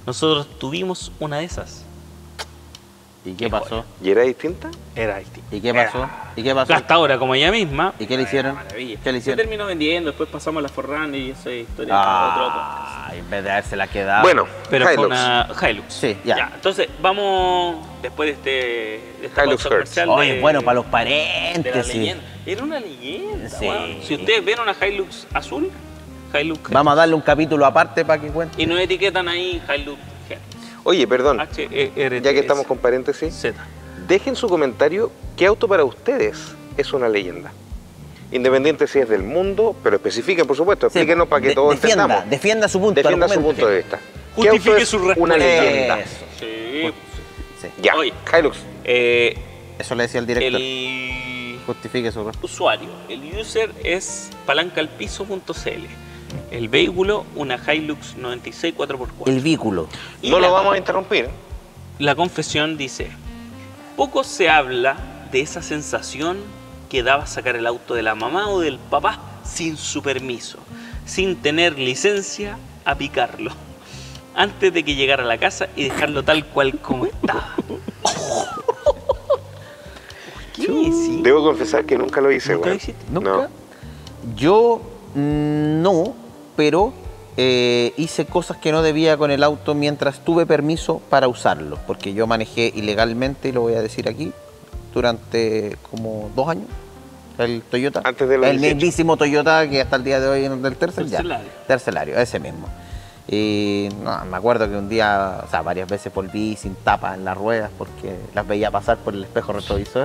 Nosotros tuvimos una de esas. ¿Y qué pasó? ¿Y era distinta? Era distinta. ¿Y qué pasó? ¿Y qué pasó? Gastadora como ella misma. ¿Y qué le hicieron? Maravilla. ¿Qué le Se hicieron? terminó vendiendo, después pasamos a la Forran y esa historia para otro podcast. Ah, en vez de haberse la quedado. Bueno, Pero fue Hilux. una Hilux. Sí, ya. Entonces, vamos después de este de esta Hilux pausa Hertz. comercial Oye, de- bueno, para los de la paréntesis. leyenda. Era una leyenda. Sí. weón. Si ustedes ven una Hilux azul, Hilux Vamos a darle un capítulo aparte para que cuente. y nos etiquetan ahí Hilux Oye, perdón, H E R T S. ya que estamos con paréntesis, Z. dejen su comentario qué auto para ustedes es una leyenda. Independiente si es del mundo, pero especifiquen, por supuesto, Sí, explíquenos para que de- todos defienda, entendamos. Defienda su punto. Defienda su argumente. punto de vista. ¿Qué Justifique auto es su una respuesta. leyenda? Eso. Sí. Sí. Ya, Oye. Hilux. Eh, Eso le decía el director. el Justifique su respuesta. usuario, el user es palancalpiso.cl. El vehículo, una Hilux noventa y seis cuatro por cuatro. El vehículo. Y No la- lo vamos a interrumpir. La confesión dice, poco se habla de esa sensación que daba sacar el auto de la mamá o del papá sin su permiso, sin tener licencia a picarlo, antes de que llegara a la casa y dejarlo tal cual como estaba. ¿Qué? ¿Sí? Debo confesar que nunca lo hice, ¿Nunca lo güey. hiciste? ¿Nunca? No. Yo mm, no, pero eh, hice cosas que no debía con el auto mientras tuve permiso para usarlo, porque yo manejé ilegalmente, y lo voy a decir aquí, durante como dos años, el Toyota. Antes del El dieciocho. mismísimo Toyota que hasta el día de hoy es del tercer ya. Tercelario. Tercelario, ese mismo. Y no, me acuerdo que un día, o sea, varias veces volví sin tapa en las ruedas porque las veía pasar por el espejo retrovisor.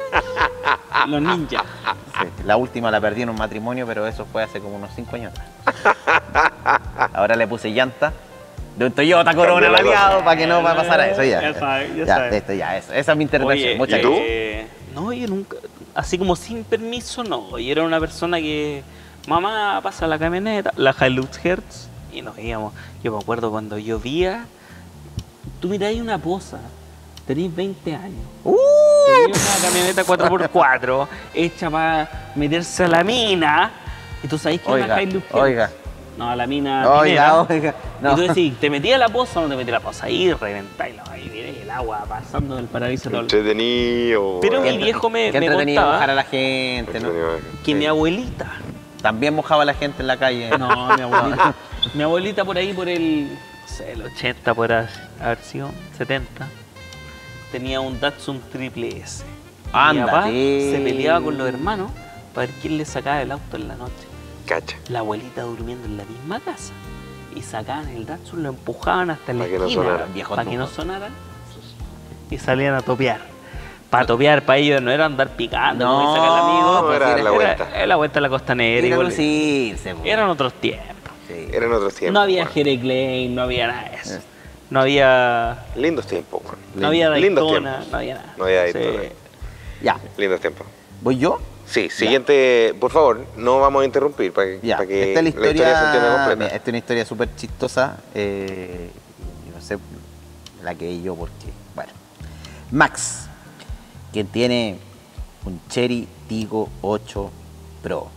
Los ninjas. Sí, la última la perdí en un matrimonio, pero eso fue hace como unos cinco años atrás. Ahora le puse llanta de un Toyota Corona Cambió la baleado cosa. para que no va a pasar eso. Ya, Ya sabe, ya ya, sabe. esto, ya, eso. Esa es mi intervención. Oye, Muchas ¿y tú? gracias. eh, no, yo nunca, así como sin permiso, no. Yo era una persona que, mamá, pasa la camioneta, la Hilux Hertz, y nos íbamos. Yo me acuerdo cuando llovía, tú miráis una poza, tenéis veinte años. ¡Uh! Tenía una camioneta cuatro por cuatro hecha para meterse a la mina. Y tú sabes que es Oiga, una Hilux Hertz. oiga. No, a la mina. Oiga, minera. oiga. No. Y tú decís, ¿te metías a la poza o no te metías a la poza? Ahí reventáis ahí, miráis el agua pasando del paraíso. Todo. Entretenido. Pero güey. mi viejo me, Qué me entretenido contaba mojar a la gente, ¿no? Entretenido. que Sí. mi abuelita, También mojaba a la gente en la calle. no, mi abuelita, mi abuelita por ahí por el, no sé, el ochenta, por haber sido setenta, tenía un Datsun Triple S. Y mi papá Ándate. se peleaba con los hermanos para ver quién le sacaba el auto en la noche. Cacha. La abuelita durmiendo en la misma casa. Y sacaban el Datsun, lo empujaban hasta la Para que no esquina, sonara. Viejos para que no trucos. sonara. Y salían a topear. Para topear, para ellos no era andar picando, No, como dice acá el amigo. no, era la vuelta. Era la vuelta a la costanera. Ir a igual. lucirse, po. Eran otros tiempos. Sí. Eran otros tiempos. No había güey. Jere Klein, no había nada de eso. Eh. No había, Lindos tiempos, güey. no había Lindos Daytona, tiempos. no había nada. No había Sí. Daytona. Ya, Lindos tiempos. ¿voy yo? Sí, siguiente, por favor, no vamos a interrumpir para que, Ya, para que esta es la historia, se entienda mira, completa. esta es una historia súper chistosa, eh, y no sé la que yo porque, bueno, Max, quien tiene un Chery Tiggo ocho Pro,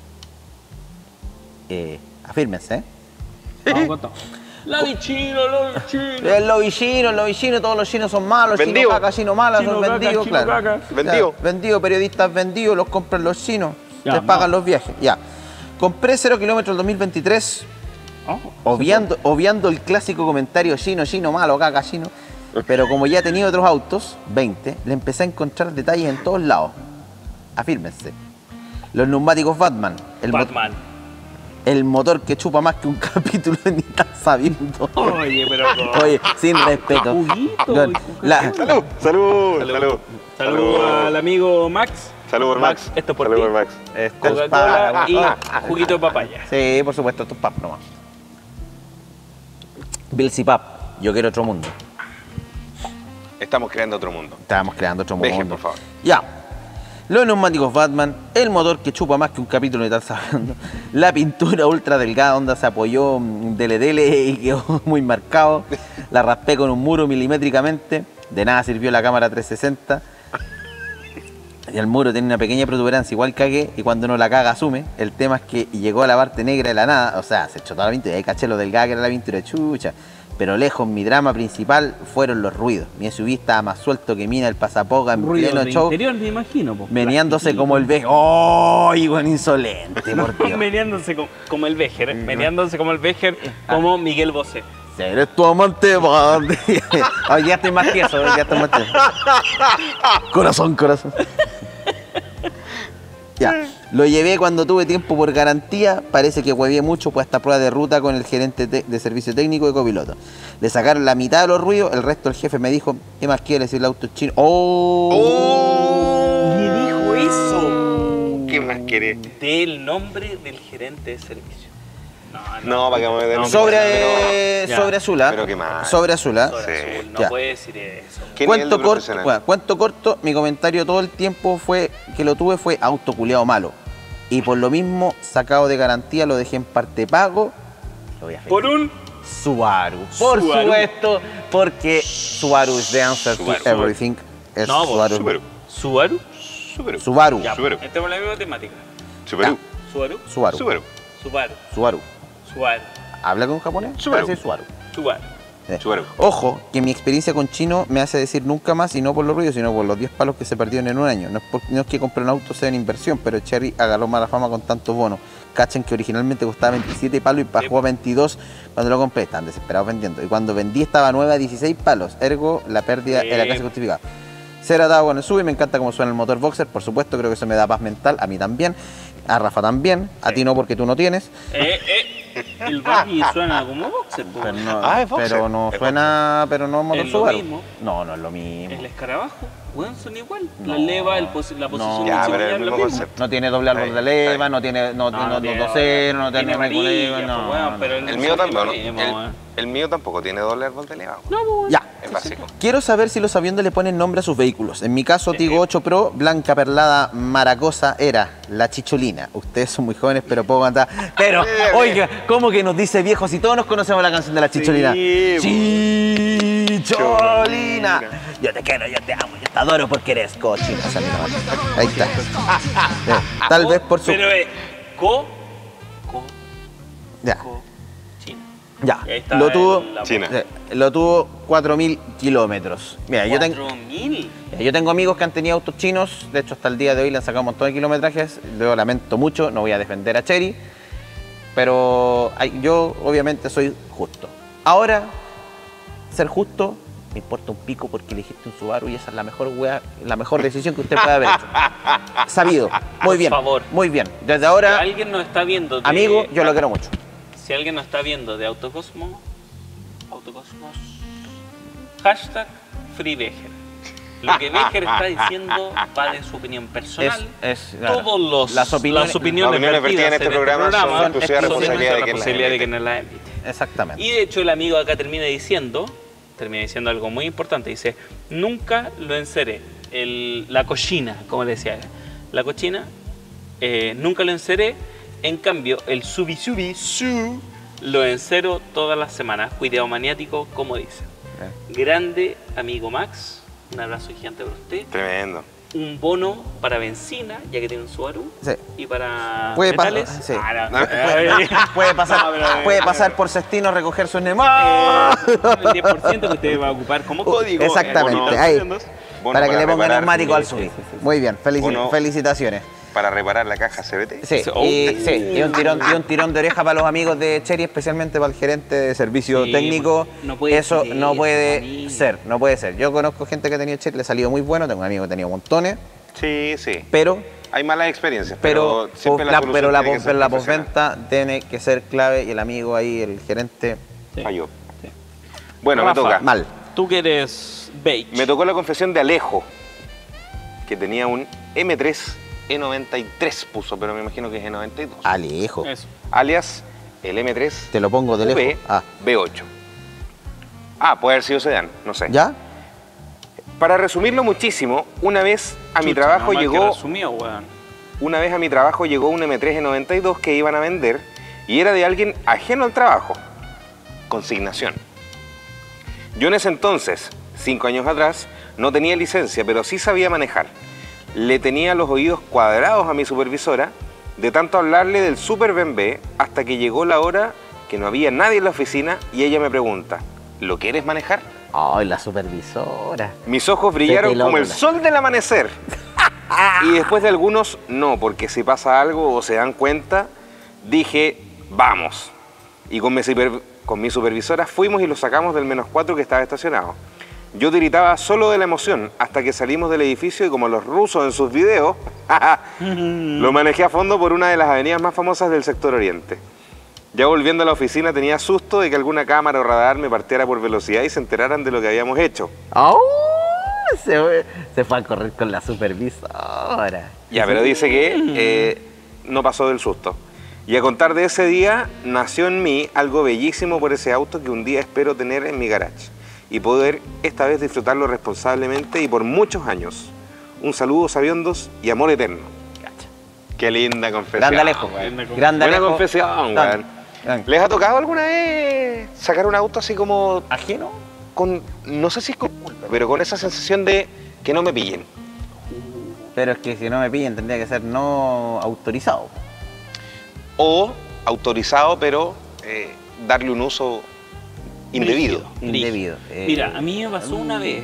eh, afírmense, ¿eh? Vamos con todo. La bichino, la bichino. Eh, Los chinos, los chinos, todos los chinos son malos, Vendido. chino caca, chino mala, Chino son caca, vendidos, chino claro. caca. Vendido. Ya, vendido, periodistas vendidos, los compran los chinos, Ya, les no. pagan los viajes, ya. Compré cero kilómetros el dos mil veintitrés, Oh, obviando, obviando el clásico comentario chino, chino, malo, caca, chino. Pero como ya tenía otros autos, veinte, le empecé a encontrar detalles en todos lados. Afírmense. Los neumáticos Batman, el, mo- Batman. el motor que chupa más que un capítulo de ni tan sabiendo. Oye, pero. Oye, sin respeto. Juguito, Con- la- Salud, salud, salud. Salud. Saludos al amigo Max. Salud por Max. Esto es por Salud ti. por Max. Esto es Coca-Cola para- y juguito de papaya. Sí, por supuesto, esto es pap nomás. Bills y pap, yo quiero otro mundo. Estamos creando otro mundo. Estábamos creando otro Dejen, mundo. por favor. Ya. Los neumáticos Batman, el motor que chupa más que un capítulo de tal sabiendo, la pintura ultra delgada, onda se apoyó mm, dele dele y quedó muy marcado. La raspé con un muro milimétricamente. De nada sirvió la cámara trescientos sesenta. Y el muro tiene una pequeña protuberancia, igual cagué, y cuando uno la caga asume. El tema es que llegó a la parte negra de la nada, o sea, se echó toda la pintura, y ahí caché lo delgada que era la pintura, chucha. Pero lejos, mi drama principal fueron los ruidos. Mi S U V estaba más suelto que mina el pasapoga en Ruido pleno de show. interior, me imagino. Po. Meneándose como el Becher. ¡Oh! Igual insolente, por Dios. meneándose como, como el Becher, ¿eh? meneándose como el Becher, como Miguel Bosé. Eres tu amante, bande. Hoy ya estoy más tieso, ya estoy más tieso. Corazón, corazón. Ya, lo llevé cuando tuve tiempo por garantía. Parece que huevé mucho, pues hasta prueba de ruta con el gerente de servicio técnico y copiloto. Le sacaron la mitad de los ruidos, el resto el jefe me dijo, ¿qué más quieres si el auto es chino? ¡Oh! ¡Oh! ¿Qué dijo eso? ¿Qué más querés? Del nombre del gerente de servicio. No, para que me den un Sobre, pero- sobre Azula. Pero qué mal. Sobre Azula. Sobre Sí. azul, no Ya. puede decir eso. ¿Qué nivel Cuento de corto, profesional? bueno, cuento corto, mi comentario todo el tiempo fue que lo tuve fue autoculeado malo. Y por lo mismo, sacado de garantía, lo dejé en parte pago. Lo voy a Por un Subaru. Por Subaru. supuesto, porque Subaru is the answer Subaru. to everything. Es No, Subaru. Subaru. Subaru. Subaru. Subaru. Ya, Subaru. entremos en la misma temática. Subaru. Subaru. Subaru. Subaru. Subaru. Subaru. Subaru. ¿Habla con japonés? Subaru. Va a decir Subaru. Subaru. Eh. Subaru. Ojo, que mi experiencia con chino me hace decir nunca más, y no por los ruidos, sino por los diez palos que se perdieron en un año. No es, por- no es que comprar un auto sea en inversión, pero Cherry agarró mala fama con tantos bonos. Cachen que originalmente costaba veintisiete palos y bajó a veintidós cuando lo compré. Estaban desesperados vendiendo. Y cuando vendí estaba nueve a dieciséis palos. Ergo, la pérdida Sí. era casi justificada. Cero atado con el sub y me encanta cómo suena el motor Boxer. Por supuesto, creo que eso me da paz mental. A mí también. A Rafa también. A Sí. ti no, porque tú no tienes. Eh, eh, el Buggy suena como boxer, po. Pero no, Ah, es Boxer. pero no Es suena, pero no es motor Es lo Subaru. mismo. No, no es lo mismo. El escarabajo, weón, son igual. No. La leva, el posi- la posición Ya, del pero cigüeñal el es lo mismo mismo. concepto. No tiene doble árbol Está de bien, está leva, bien. no tiene, no, No, tiene no tiene docero, no tiene tiene varilla, reguleva, pues, no, weón, no. pero el- El mío tampoco, ¿no? Sí, El, weón. el mío tampoco tiene doble árbol de leva. No, pues, weón. Ya. Es básico. Quiero saber si los aviones le ponen nombre a sus vehículos. En mi caso, Tigo ocho Pro, blanca perlada maracosa, era la chicholina. Ustedes son muy jóvenes, pero puedo cantar. Pero, oiga, ¿cómo que nos dice viejo si todos nos conocemos la canción de la chicholina? Sí, Chicholina. Yo te quiero, yo te amo, yo te adoro porque eres cochina. Esa es mi nombre. Ahí está. Sí. Tal vez por su... Pero es co, co, Ya, co, China. ya. Y ahí está Lo tuvo... el- la- China. Sí, Lo tuvo cuatro mil kilómetros. Mira, yo tengo... cuatro mil. Yo tengo amigos que han tenido autos chinos, de hecho hasta el día de hoy le han sacado un montón de kilometrajes, lo lamento mucho, no voy a defender a Chery, pero hay- yo obviamente soy justo. Ahora, ser justo me importa un pico porque elegiste un Subaru y esa es la mejor wea, la mejor decisión que usted puede haber hecho. Sabido, muy Por bien, favor. muy bien. Desde Si ahora, alguien nos está viendo de, amigo, yo lo quiero mucho. Si alguien nos está viendo de Autocosmo, Autocosmos, hashtag FreeBecher. Lo que Becher está diciendo va de su opinión personal. Es- es, claro, Todos los, las opiniones- las opiniones, Las opiniones vertidas en este programa son programa exclusiva son responsabilidad nuestra de quien las responsabilidad de emite. quien las emite. Exactamente. Y de hecho el amigo acá termina diciendo, termina diciendo algo muy importante, dice, nunca lo enceré, el, la cochina, como le decía él, la cochina, eh, nunca lo enceré, en cambio el subi subi su lo encero todas las semanas, cuidado maniático, como dice. Grande amigo Max, un abrazo gigante para usted, Tremendo. un bono para benzina, ya que tiene un Subaru, Sí. y para Puede pa- metales. sí. Ah, no. Puede, puede pasar, No, pero- puede pasar por Cestino a recoger su Nemo. Eh, el diez por ciento que usted va a ocupar como código. Exactamente, eh, ahí. bono Para que le ponga reparar- neumático al sí, subir. sí, sí, sí. Muy bien, felici- Bono- felicitaciones. Para reparar la caja C B T. Sí, Oh. y, sí, y un tirón, y un tirón de oreja para los amigos de Cherry, especialmente para el gerente de servicio Sí, técnico. no puede Eso ser, no puede amigo. ser, no puede ser. Yo conozco gente que ha tenido Cherry, le ha salido muy bueno, tengo un amigo que ha tenido montones, Sí, sí. pero Hay malas experiencias, pero, pero, siempre la, la, solución pero la, tiene que pos- ser pero la profesional. postventa tiene que ser clave y el amigo ahí, el gerente, Sí. Falló. Sí. Bueno, Rafa. me toca. mal. Tú que eres beige. Me tocó la confesión de Alejo, que tenía un M tres E noventa y tres puso, pero me imagino que es E noventa y dos. Alejo, Eso. Alias el M tres te lo pongo de V lejos. Ah, B ocho. Ah, puede haber sido sedán, no sé. ¿ya? Para resumirlo muchísimo, una vez a mi Chucha, trabajo menos mal que llegó resumió, weón. una vez a mi trabajo llegó un M tres E noventa y dos que iban a vender y era de alguien ajeno al trabajo. Consignación. Yo en ese entonces, cinco años atrás, no tenía licencia, pero sí sabía manejar. Le tenía los oídos cuadrados a mi supervisora de tanto hablarle del Super B M W hasta que llegó la hora que no había nadie en la oficina y ella me pregunta, ¿Lo quieres manejar? Ay, la supervisora. Mis ojos brillaron Vete como el loco. sol del amanecer. Y después de algunos, no, porque si pasa algo o se dan cuenta, dije, vamos. Y con mi, super- con mi supervisora fuimos y lo sacamos del menos cuatro que estaba estacionado. Yo tiritaba solo de la emoción hasta que salimos del edificio y como los rusos en sus videos, lo manejé a fondo por una de las avenidas más famosas del sector oriente. Ya volviendo a la oficina tenía susto de que alguna cámara o radar me partiera por velocidad y se enteraran de lo que habíamos hecho. ¡Oh! Se fue, se fue a correr con la supervisora. Ya, pero dice que eh, no pasó del susto. Y a contar de ese día, nació en mí algo bellísimo por ese auto que un día espero tener en mi garage y poder esta vez disfrutarlo responsablemente y por muchos años. Un saludo, sabiondos, y amor eterno. Qué linda confesión. Grande Alejo. Buena Grande Buena Alejo. confesión, Tan, weón. tan. ¿Les ha tocado alguna vez sacar un auto así como ¿Ajeno? con, no sé si es con culpa, pero con esa sensación de que no me pillen? Pero es que si no me pillan tendría que ser no autorizado. O autorizado, pero eh, darle un uso indebido. Brígido. Indebido. Eh, Mira, a mí me pasó una mm. vez,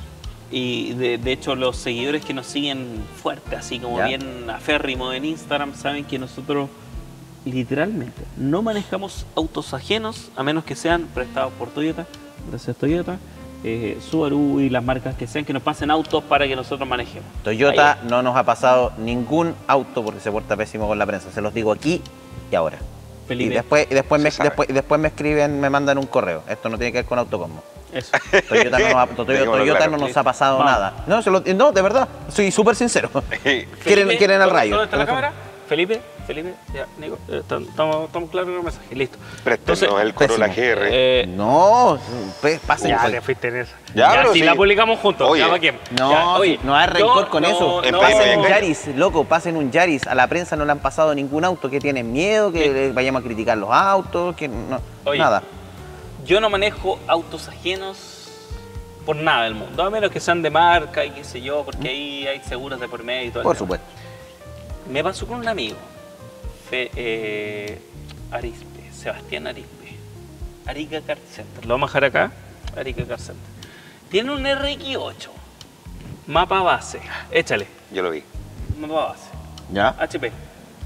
y de, de hecho los seguidores que nos siguen fuerte, así como ¿Ya? bien aférrimo en Instagram, saben que nosotros literalmente no manejamos autos ajenos a menos que sean prestados por Toyota, gracias Toyota, eh, Subaru y las marcas que sean que nos pasen autos para que nosotros manejemos. Toyota Ahí. no nos ha pasado ningún auto porque se porta pésimo con la prensa. Se los digo aquí y ahora. Felipe, Y después, y después, Se me, sabe. después, y después me escriben, me mandan un correo. Esto no tiene que ver con Autocosmo. eso. Toyota no nos ha, Toyota- Dejémoslo Toyota claro. no nos ha pasado Vamos. nada. No, se lo- no, de verdad, soy súper sincero. quieren, Felipe, quieren al ¿dónde- rayo. ¿Dónde está la cámara? Felipe, Felipe, ya, Nico, eh, tam- estamos estamos claros en el mensaje, listo. Préstenos Entonces, el Corolla pésimo. G R. Eh, No, pe- pasen. ya pa- te fuiste en esa. Ya, pero si sí. la publicamos juntos, Oye. ya, ¿para qué? No, Ya, oye, no hay rencor yo con no- eso. En no- Primo Pasen un Bien. Yaris, loco, pasen un Yaris. A la prensa no le han pasado ningún auto, que tienen miedo, que le vayamos a criticar los autos, que no, Oye. nada. Yo no manejo autos ajenos por nada del mundo, a menos que sean de marca y qué sé yo, porque ahí hay seguros de por medio y todo el Por tema. supuesto. Me pasó con un amigo, Fe- eh, Arispe, Sebastián Arispe, Arica Car Center. Lo vamos a dejar acá, Arica Car Center. Tiene un R X ocho, mapa base, échale, Yo lo vi. mapa base, ¿Ya? H P.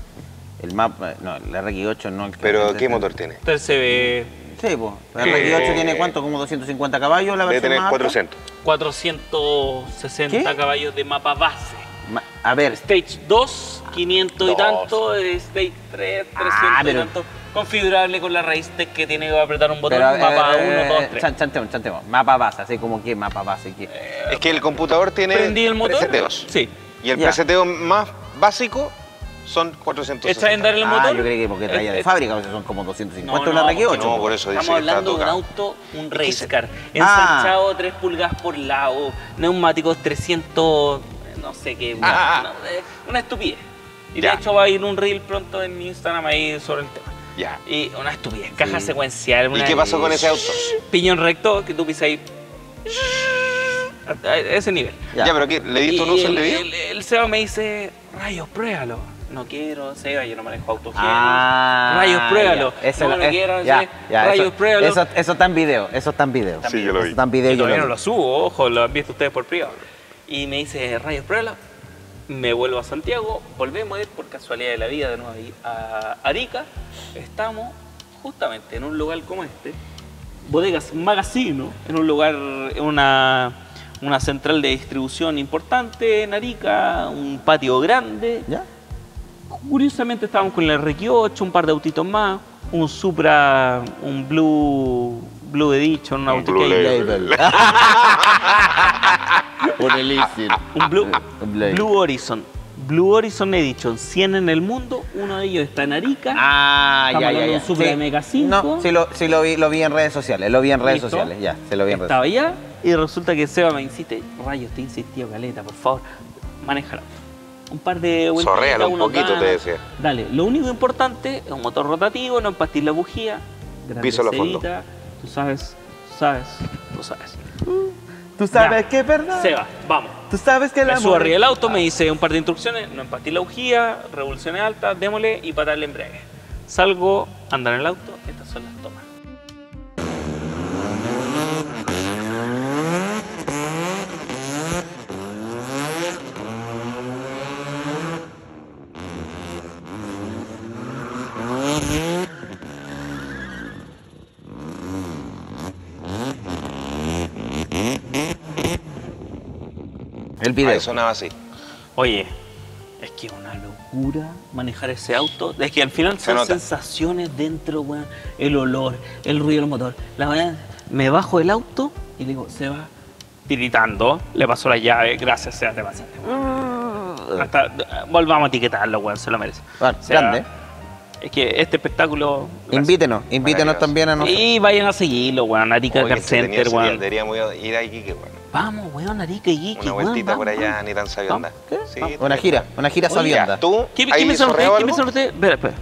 El mapa, no, el R X ocho no. El que- ¿Pero el- qué motor tiene? Entonces se ve Sí, pues. El R X ocho Eh, tiene cuánto, como doscientos cincuenta caballos la Debe versión tener más alta? cuatrocientos. cuatrocientos sesenta ¿Qué? caballos de mapa base. Ma- A ver, Stage dos, quinientos y Dos. tanto, eh, Stage tres, trescientos Ah, pero- y tanto. Configurable con la raíz tech que tiene que apretar un botón, pero, mapa eh, uno, dos, eh, tres. chan- chantemos, chantemos. Mapa base, así como que mapa base. Que... Es que el computador tiene ¿Prendí el motor? preseteos. Sí. Y el Ya. preseteo más básico son cuatrocientos Echa en sesenta. dar el Ah, motor. yo creí que porque traía Eh, de eh, fábrica, a veces son como doscientos cincuenta No, un no, R X ocho. no, por eso dice Estamos que está hablando de un tocado. auto, un que race se- car, Ah. ensanchado tres pulgadas por lado, neumáticos trescientos, no sé qué, una, Ah, ah, una- eh, una estupidez. Y Ya. de hecho va a ir un reel pronto en mi Instagram ahí sobre el tema. Ya. Y una estupidez, caja Sí. secuencial. ¿Y una- qué pasó con ese auto? Piñón recto, que tú pisas ahí. A ese nivel. Ya, Ya. pero ¿qué? ¿Le diste un Y uso el, indebido? el, el Seba me dice, rayos, pruébalo. No quiero, Seba, yo no manejo autos Ah, Rayos, pruébalo. ya. Eso, no, no es- quiero, ya, sí. ya, Rayos, eso, pruébalo. Eso, eso está en video, eso está en video. Sí, yo lo Eso vi. está en video, Y yo todavía lo no vi. lo subo, ojo, lo han visto ustedes por privado. Y me dice, rayos, pruébalo. Me vuelvo a Santiago, volvemos a ir por casualidad de la vida de nuevo ahí a Arica. Estamos justamente en un lugar como este, Bodegas Magazino, en un lugar, en una, una central de distribución importante en Arica, un patio grande. ¿Ya? Curiosamente estábamos con el R X ocho, un par de autitos más, un Supra, un Blue, Blue Edition, un Un autito Blue ahí. Label. Un elixir. Un Blue, Un Blade. Blue Horizon. Blue Horizon Edition, cien en el mundo, uno de ellos está en Arica. Ah, Estamos ya, hablando ya, de ya. un Supra de Mega cinco. No, sí, lo, sí lo, vi, lo vi en redes sociales, lo vi en redes ¿Listo? sociales, ya, se lo vi en redes Estaba sociales. allá y resulta que Seba me insiste, rayos, te he insistido, Caleta, por favor, manéjalo. Un par de vueltas. Sorréalo un poquito, te decía. Dale, lo único importante es un motor rotativo, no empastís la bujía. grande Písalo a fondo. sedita, Tú sabes, tú sabes, tú sabes. Tú sabes Ya. que es verdad. Seba, vamos. Tú sabes que el Me amor subo arriba del es- auto, me dice un par de instrucciones, no empastí la bujía, revoluciones altas, démosle y patar el embrague. Salgo, andar en el auto, estas son las tomas. El video. Ahí sonaba así. Oye, es que es una locura manejar ese auto. Es que al final Se son nota. sensaciones dentro, weón. El olor, el ruido del motor. La verdad, me bajo del auto y le digo, se va tiritando. Le pasó la llave, gracias, Seba, te pasaste, weón. Hasta, volvamos a etiquetarlo, weón, se lo merece. Bueno, O sea, grande. Es que este espectáculo... Invítenos, invítenos Maravilloso. también a nosotros. Y vayan a seguirlo, weón. Arica Oye, Car entretenido Center, ese día, weón. Deberíamos ir a Iquique, weón. Vamos, weón, Arica y Iquique, Una weón, vueltita por vamos, allá, vamos. ni tan sabionda. ¿Qué? Sí, Vamos. Una gira, una gira Oye, sabionda. Ya, ¿tú? ¿Qué, ¿Ahí ¿qué me sonó usted? sorreó ¿Qué me algo? sonó usted? Espera, espera.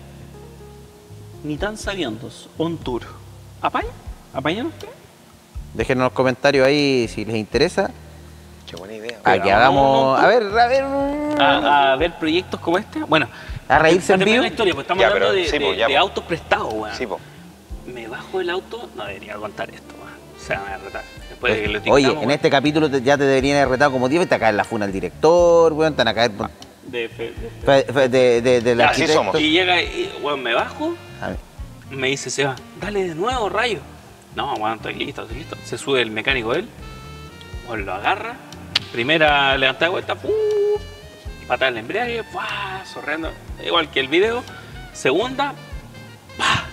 Ni tan sabiendos, on tour. ¿Apaña? ¿Apañan usted? Déjenos en los comentarios ahí si les interesa. Qué buena idea. A weón. que no, hagamos. no, A ver, a ver. A, a ver proyectos como este. Bueno, A reírse en para terminar vivo. la historia, pues estamos Ya, hablando pero de, sí, de- pues, ya, de pues. autos prestados, weón. Sí, po. Me bajo del auto, no debería contar esto, weón. O sea, me va a retar. Después de que lo Pues, Oye, etiquetamos, en weón, este capítulo te- ya te deberían haber retado como diez y te cae en la funa al director, weón, te van a caer por- de fe- de fe- fe- fe- de, de, del Ya, así arquitecto. somos. Y llega, y, weón, me bajo, A ver, me dice Seba, dale de nuevo, rayo. No, weón, estoy listo, estoy listo. Se sube el mecánico él, weón, lo agarra, primera levantada de vuelta, ¡pum! Patada en el embrague, ¡fua! Sorreando, igual que el video. Segunda, ¡pa!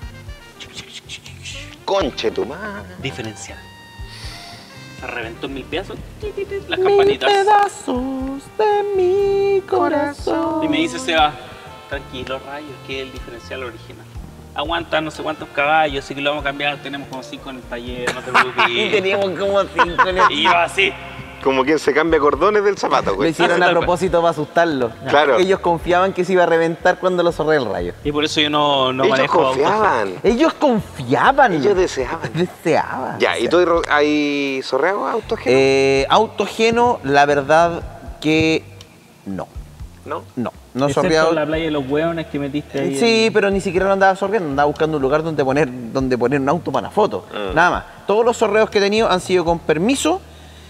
Conche tu madre. Diferencial. Se reventó en mil pedazos, ti, ti, ti, las campanitas. pedazos de mi corazón. Y me dice Seba, tranquilo, rayos, que es el diferencial original. Aguanta no sé cuántos caballos, así que lo vamos a cambiar, tenemos como cinco en el taller, no te Y preocupes. teníamos como cinco en el... Y yo así. Como quien se cambia cordones del zapato, Lo güey. hicieron a propósito para asustarlo. Claro. Ellos confiaban que se iba a reventar cuando lo zorré el rayo. Y por eso yo no, no Ellos manejo autos. confiaban. Ellos confiaban. Ellos deseaban. Deseaban. Ya, ¿y tú hay sorreado autos que Eh, autogeno, la verdad que no. no? No, no Excepto sorreado. la playa de los hueones que metiste ahí. Sí, pero ni siquiera lo andaba sorreando, andaba buscando un lugar donde poner, donde poner un auto para una foto. Mm. Nada más. Todos los sorreos que he tenido han sido con permiso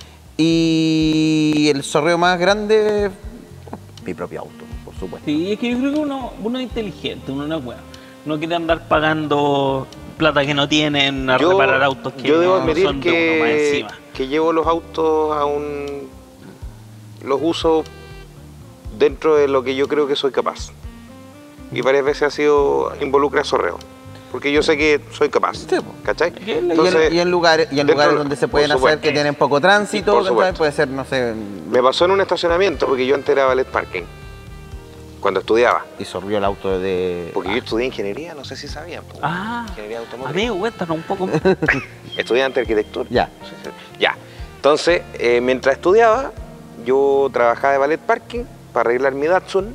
y el sorreo más grande, mi propio auto, por supuesto. Sí, es que yo creo que uno, uno es inteligente, uno no es hueón. No quiere andar pagando plata que no tienen a reparar autos que yo debo no admitir son de uno más que, encima. que llevo los autos a un... los uso dentro de lo que yo creo que soy capaz. Y varias veces ha sido involucra sorreo. Porque yo sé que soy capaz. Sí, po. ¿Cachai? Y en, y en lugares, y en dentro- lugares donde se pueden por hacer supuesto. que tienen poco tránsito, Por ¿cachai? supuesto. Puede ser, no sé, Me pasó en un estacionamiento porque yo antes era ballet parking. Cuando estudiaba. y sorrió el auto de... Porque yo estudié ingeniería, no sé si sabían. po. Ah, Ingeniería automotriz. amigo, cuéntanos un poco. Estudiante de arquitectura. Ya. Sí, sí. Ya. Entonces, eh, mientras estudiaba, yo trabajaba de ballet parking para arreglar mi Datsun.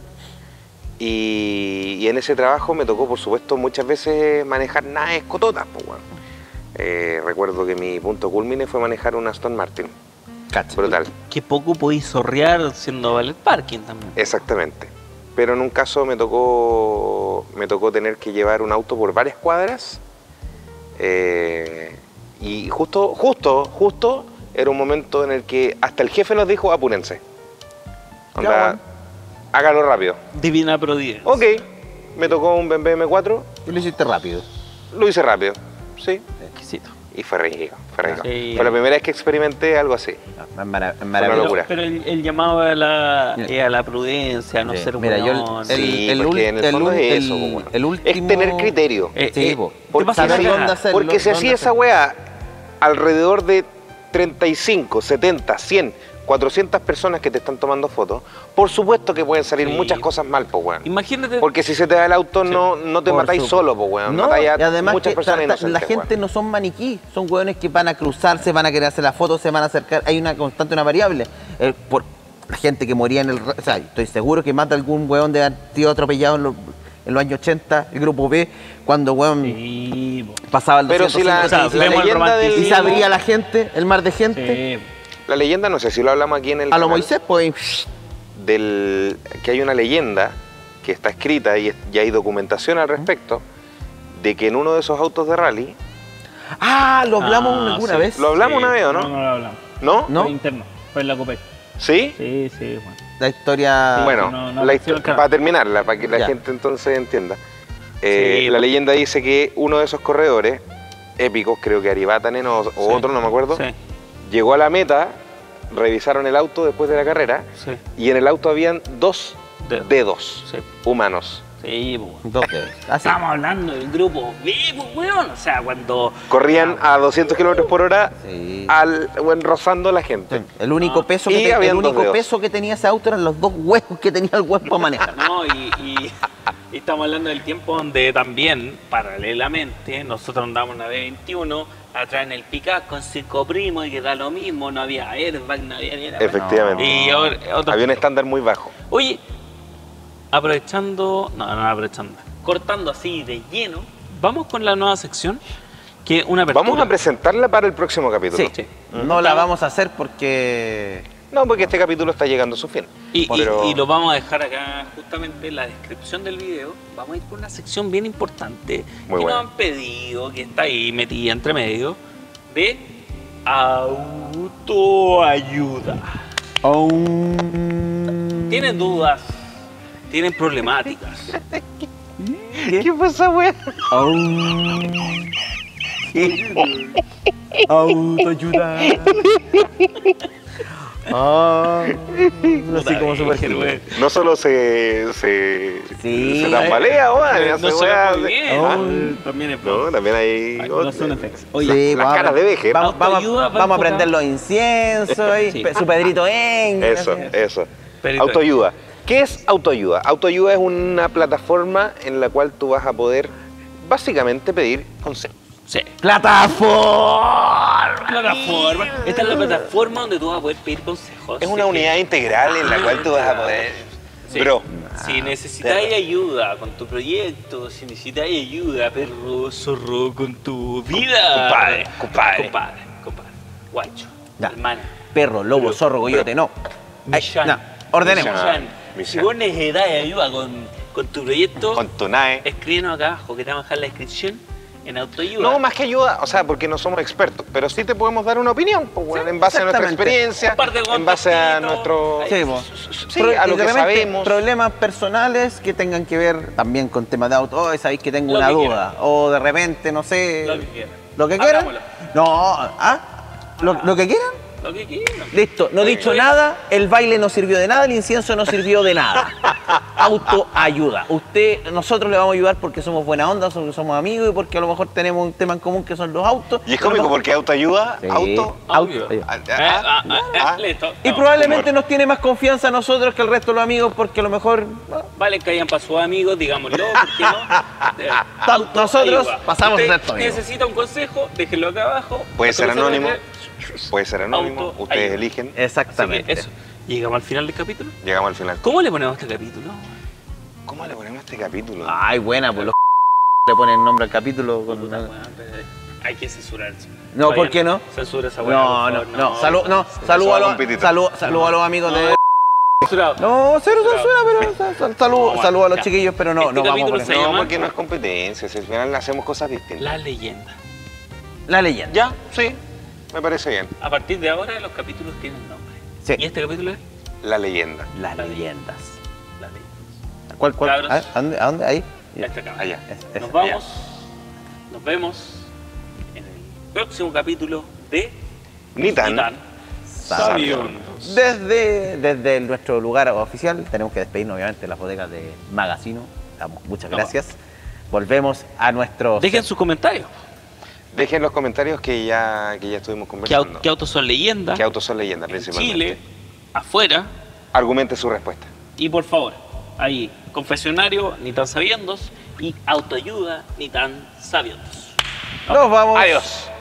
Y, y en ese trabajo me tocó, por supuesto, muchas veces manejar naves cototas. Pues, bueno. Eh, recuerdo que mi punto culmine fue manejar una Aston Martin. Cacha. Brutal. Que poco podéis zorrear siendo ballet parking también. Exactamente. Pero en un caso me tocó, me tocó tener que llevar un auto por varias cuadras. eh, y justo, justo, justo era un momento en el que hasta el jefe nos dijo, apúrense. Onda, Ya, bueno. hágalo rápido. Divina providencia. Ok, me tocó un B M W M cuatro, Y lo hiciste rápido. lo hice rápido, sí. Exquisito. Y fue rico, fue rico. Sí. Fue la primera vez que experimenté algo así. Es mara- es Una maravilloso. locura. Pero, pero el, el llamado a la, Mira. eh, a la prudencia, a no Sí. ser Mira, yo el- hueón. el- Sí, el porque ul- en el el fondo ul- es eso. el- po, bueno. el último- Es tener criterio. Eh, Sí, eh, po. te Porque pasas saber la dónde cagada. hacerlo. Porque si dónde hacía esa hacerlo. weá, alrededor de treinta y cinco, setenta, cien, cuatrocientas personas que te están tomando fotos, por supuesto que pueden salir Sí. muchas cosas mal, pues weón. Imagínate. Porque si se te da el auto, Sí. no, no te Por matáis supuesto. solo, pues weón. No, Matáis a y además muchas que personas ta- ta- inocentes, la gente weón. no son maniquí, son hueones que van a cruzarse, van a querer hacer la foto, se van a acercar. Hay una constante, una variable. Eh, por la gente que moría en el... ra- O sea, estoy seguro que mata algún hueón de haber sido atropellado en los, en los años ochenta, el grupo B, cuando hueón Sí, po. pasaba el Pero si la, O sea, la vemos el leyenda del... y se abría la gente, el mar de gente. Sí. La leyenda, no sé si lo hablamos aquí en el A lo canal, Moisés, pues... del que hay una leyenda que está escrita y, es- y hay documentación al respecto, de que en uno de esos autos de rally, Ah, lo hablamos Ah, alguna sí. vez. ¿lo hablamos una vez o no? No, no lo hablamos. ¿No? ¿No? Fue interno. Fue en la Copec. ¿Sí? Sí, sí, Juan. La historia... Bueno, no, no la apareció histo- el canal. para terminarla, para que la Ya. gente entonces entienda. Eh, Sí, la pues. leyenda dice que uno de esos corredores épicos, creo que Aribatanen o, o Sí. otro, no me acuerdo, Sí. llegó a la meta revisaron el auto después de la carrera Sí. y en el auto habían dos Dedos. dedos Sí. humanos. Sí, pues. Dos dedos. Así. Estamos hablando del grupo B, pues, weón. O sea, cuando. Corrían a doscientos kilómetros por hora Sí. al, bueno, rozando a la gente. El único, No. peso, Y que te- el habían dos único dedos. peso que tenía ese auto eran los dos huecos que tenía el hueco para manejar. No, y, y- y estamos hablando del tiempo donde también, paralelamente, nosotros andábamos en una B veintiuno, atrás en el pick-up con cinco primos y que da lo mismo, no había airbag, no había ni nada. Efectivamente. Y ahora- otro- Había un estándar muy bajo. Oye, aprovechando, no, no aprovechando, cortando así de lleno, vamos con la nueva sección, que es una apertura. Vamos a presentarla para el próximo capítulo. Sí, Sí. no la vamos a hacer porque... No, porque este capítulo está llegando a su fin. Y, y- Pero- y lo vamos a dejar acá justamente en la descripción del video. Vamos a ir por una sección bien importante Muy que buena. nos han pedido, que está ahí metida entre medio, de autoayuda. Tienen dudas, tienen problemáticas. ¿Qué pasa, weón? Autoayuda. Ah, así como Puta, super güey. No solo se, se, Sí. se tambalea, weón. Eh, hace No se weá ve muy de- bien. ¿Ah? eh, También es No, también hay. Ay, no son efectos. Oye, Sí, las vamos a- caras de veje. Vamos, vamos, Autoayuda va vamos a enfocada- prender los inciensos, ahí, Sí. pe- su Pedrito en. Eso, eso. Pedrito. Autoayuda. ¿Qué es autoayuda? Autoayuda es una plataforma en la cual tú vas a poder básicamente pedir consejos. sí. ¡Plataforma! Plataforma. Esta es la plataforma donde tú vas a poder pedir consejos. Es una Sí, unidad integral en la cual tú vas a poder. sí. Bro, Si necesitas ayuda con tu proyecto, si necesitas ayuda, perro, zorro, con tu vida. Compadre, compadre. Compadre, compadre. Guacho, Ya. hermano. Perro, lobo, Pero- zorro, coyote, no. Ay, Millán. no, ordenemos. Millán. Millán, si Millán. vos necesitas ayuda con, con tu proyecto, con tu nave. escríbenos acá abajo, que te vamos a dejar la descripción en autoayuda. No, más que ayuda, o sea, porque no somos expertos, pero sí te podemos dar una opinión, pues, bueno, en base a nuestra exactamente. experiencia, Un par de en base a contactitos. nuestro... Ahí. Sí, vos. Sí, Pro- a lo y de que repente, sabemos. Problemas personales que tengan que ver también con temas de auto. Oh, sabéis que tengo Lo una que duda. O de repente, no sé. Lo que quieran. ¿Lo que quieran? Hagámoslo. No, ¿ah? ¿Lo, lo que quieran? Lo que quieran. Listo, no he dicho Oye. nada, el baile no sirvió de nada, el incienso no sirvió de nada. Autoayuda. Usted, nosotros le vamos a ayudar porque somos buena onda, porque somos amigos y porque a lo mejor tenemos un tema en común que son los autos. Y es A lo cómico mejor- porque autoayuda, Sí. auto... Audio. Auto- Ah, Eh, ah, ah, ah, ah, listo. Y No. probablemente nos tiene más confianza a nosotros que el resto de los amigos porque a lo mejor ah, Vale, que hayan para sus amigos, digámoslo, ¿por qué no? Eh, Tam- nosotros autoayuda. pasamos a Usted ser tu amigo. necesita un consejo, déjenlo acá abajo. Puede ser Nosotros anónimo, se puede ser anónimo, Autoayuda. ustedes eligen, Así exactamente. que eso. Llegamos al final del capítulo. llegamos al final. ¿Cómo le ponemos este capítulo? ¿Cómo le ponemos a este capítulo? Ay, buena, pues los le ponen nombre al capítulo. Con Puta, una- weón, pero hay que censurar eso. No, Todavía ¿por qué no? Censura esa weá, No, por no, favor, no. Salud, no. Saludo va a los, con pitita. salud, salud a los amigos de. Censurado. No, cero censura, pero sal- sal- salud, No, salud a los ya. chiquillos, pero no, Este no vamos capítulo con se eso. No, llama- porque no es competencia, si al final hacemos cosas distintas. La leyenda. La leyenda. ¿Ya? Sí, me parece bien. A partir de ahora los capítulos tienen nombre. Sí. ¿Y este capítulo es? La leyenda. Las La leyendas. La leyenda. ¿Cuál, cuál? Cabros. ¿A ¿A dónde? ¿A dónde? Ahí. Ya está acá. Allá. Es- es- Nos vamos. Nos vemos en el próximo capítulo de Ni tan. Sabiondos. Desde, desde nuestro lugar oficial tenemos que despedirnos obviamente de las bodegas de Magazino. Damos muchas No. gracias. Volvemos a nuestro... Dejen sus comentarios. Dejen en los comentarios que ya, que ya estuvimos ¿Qué, conversando. au- qué autos son leyendas? ¿Qué autos son leyendas En principalmente? Chile, afuera. Argumente su respuesta. Y por favor, ahí, confesionario, ni tan sabiendos. Y autoayuda, ni tan sabiendos. Nos vamos. Adiós.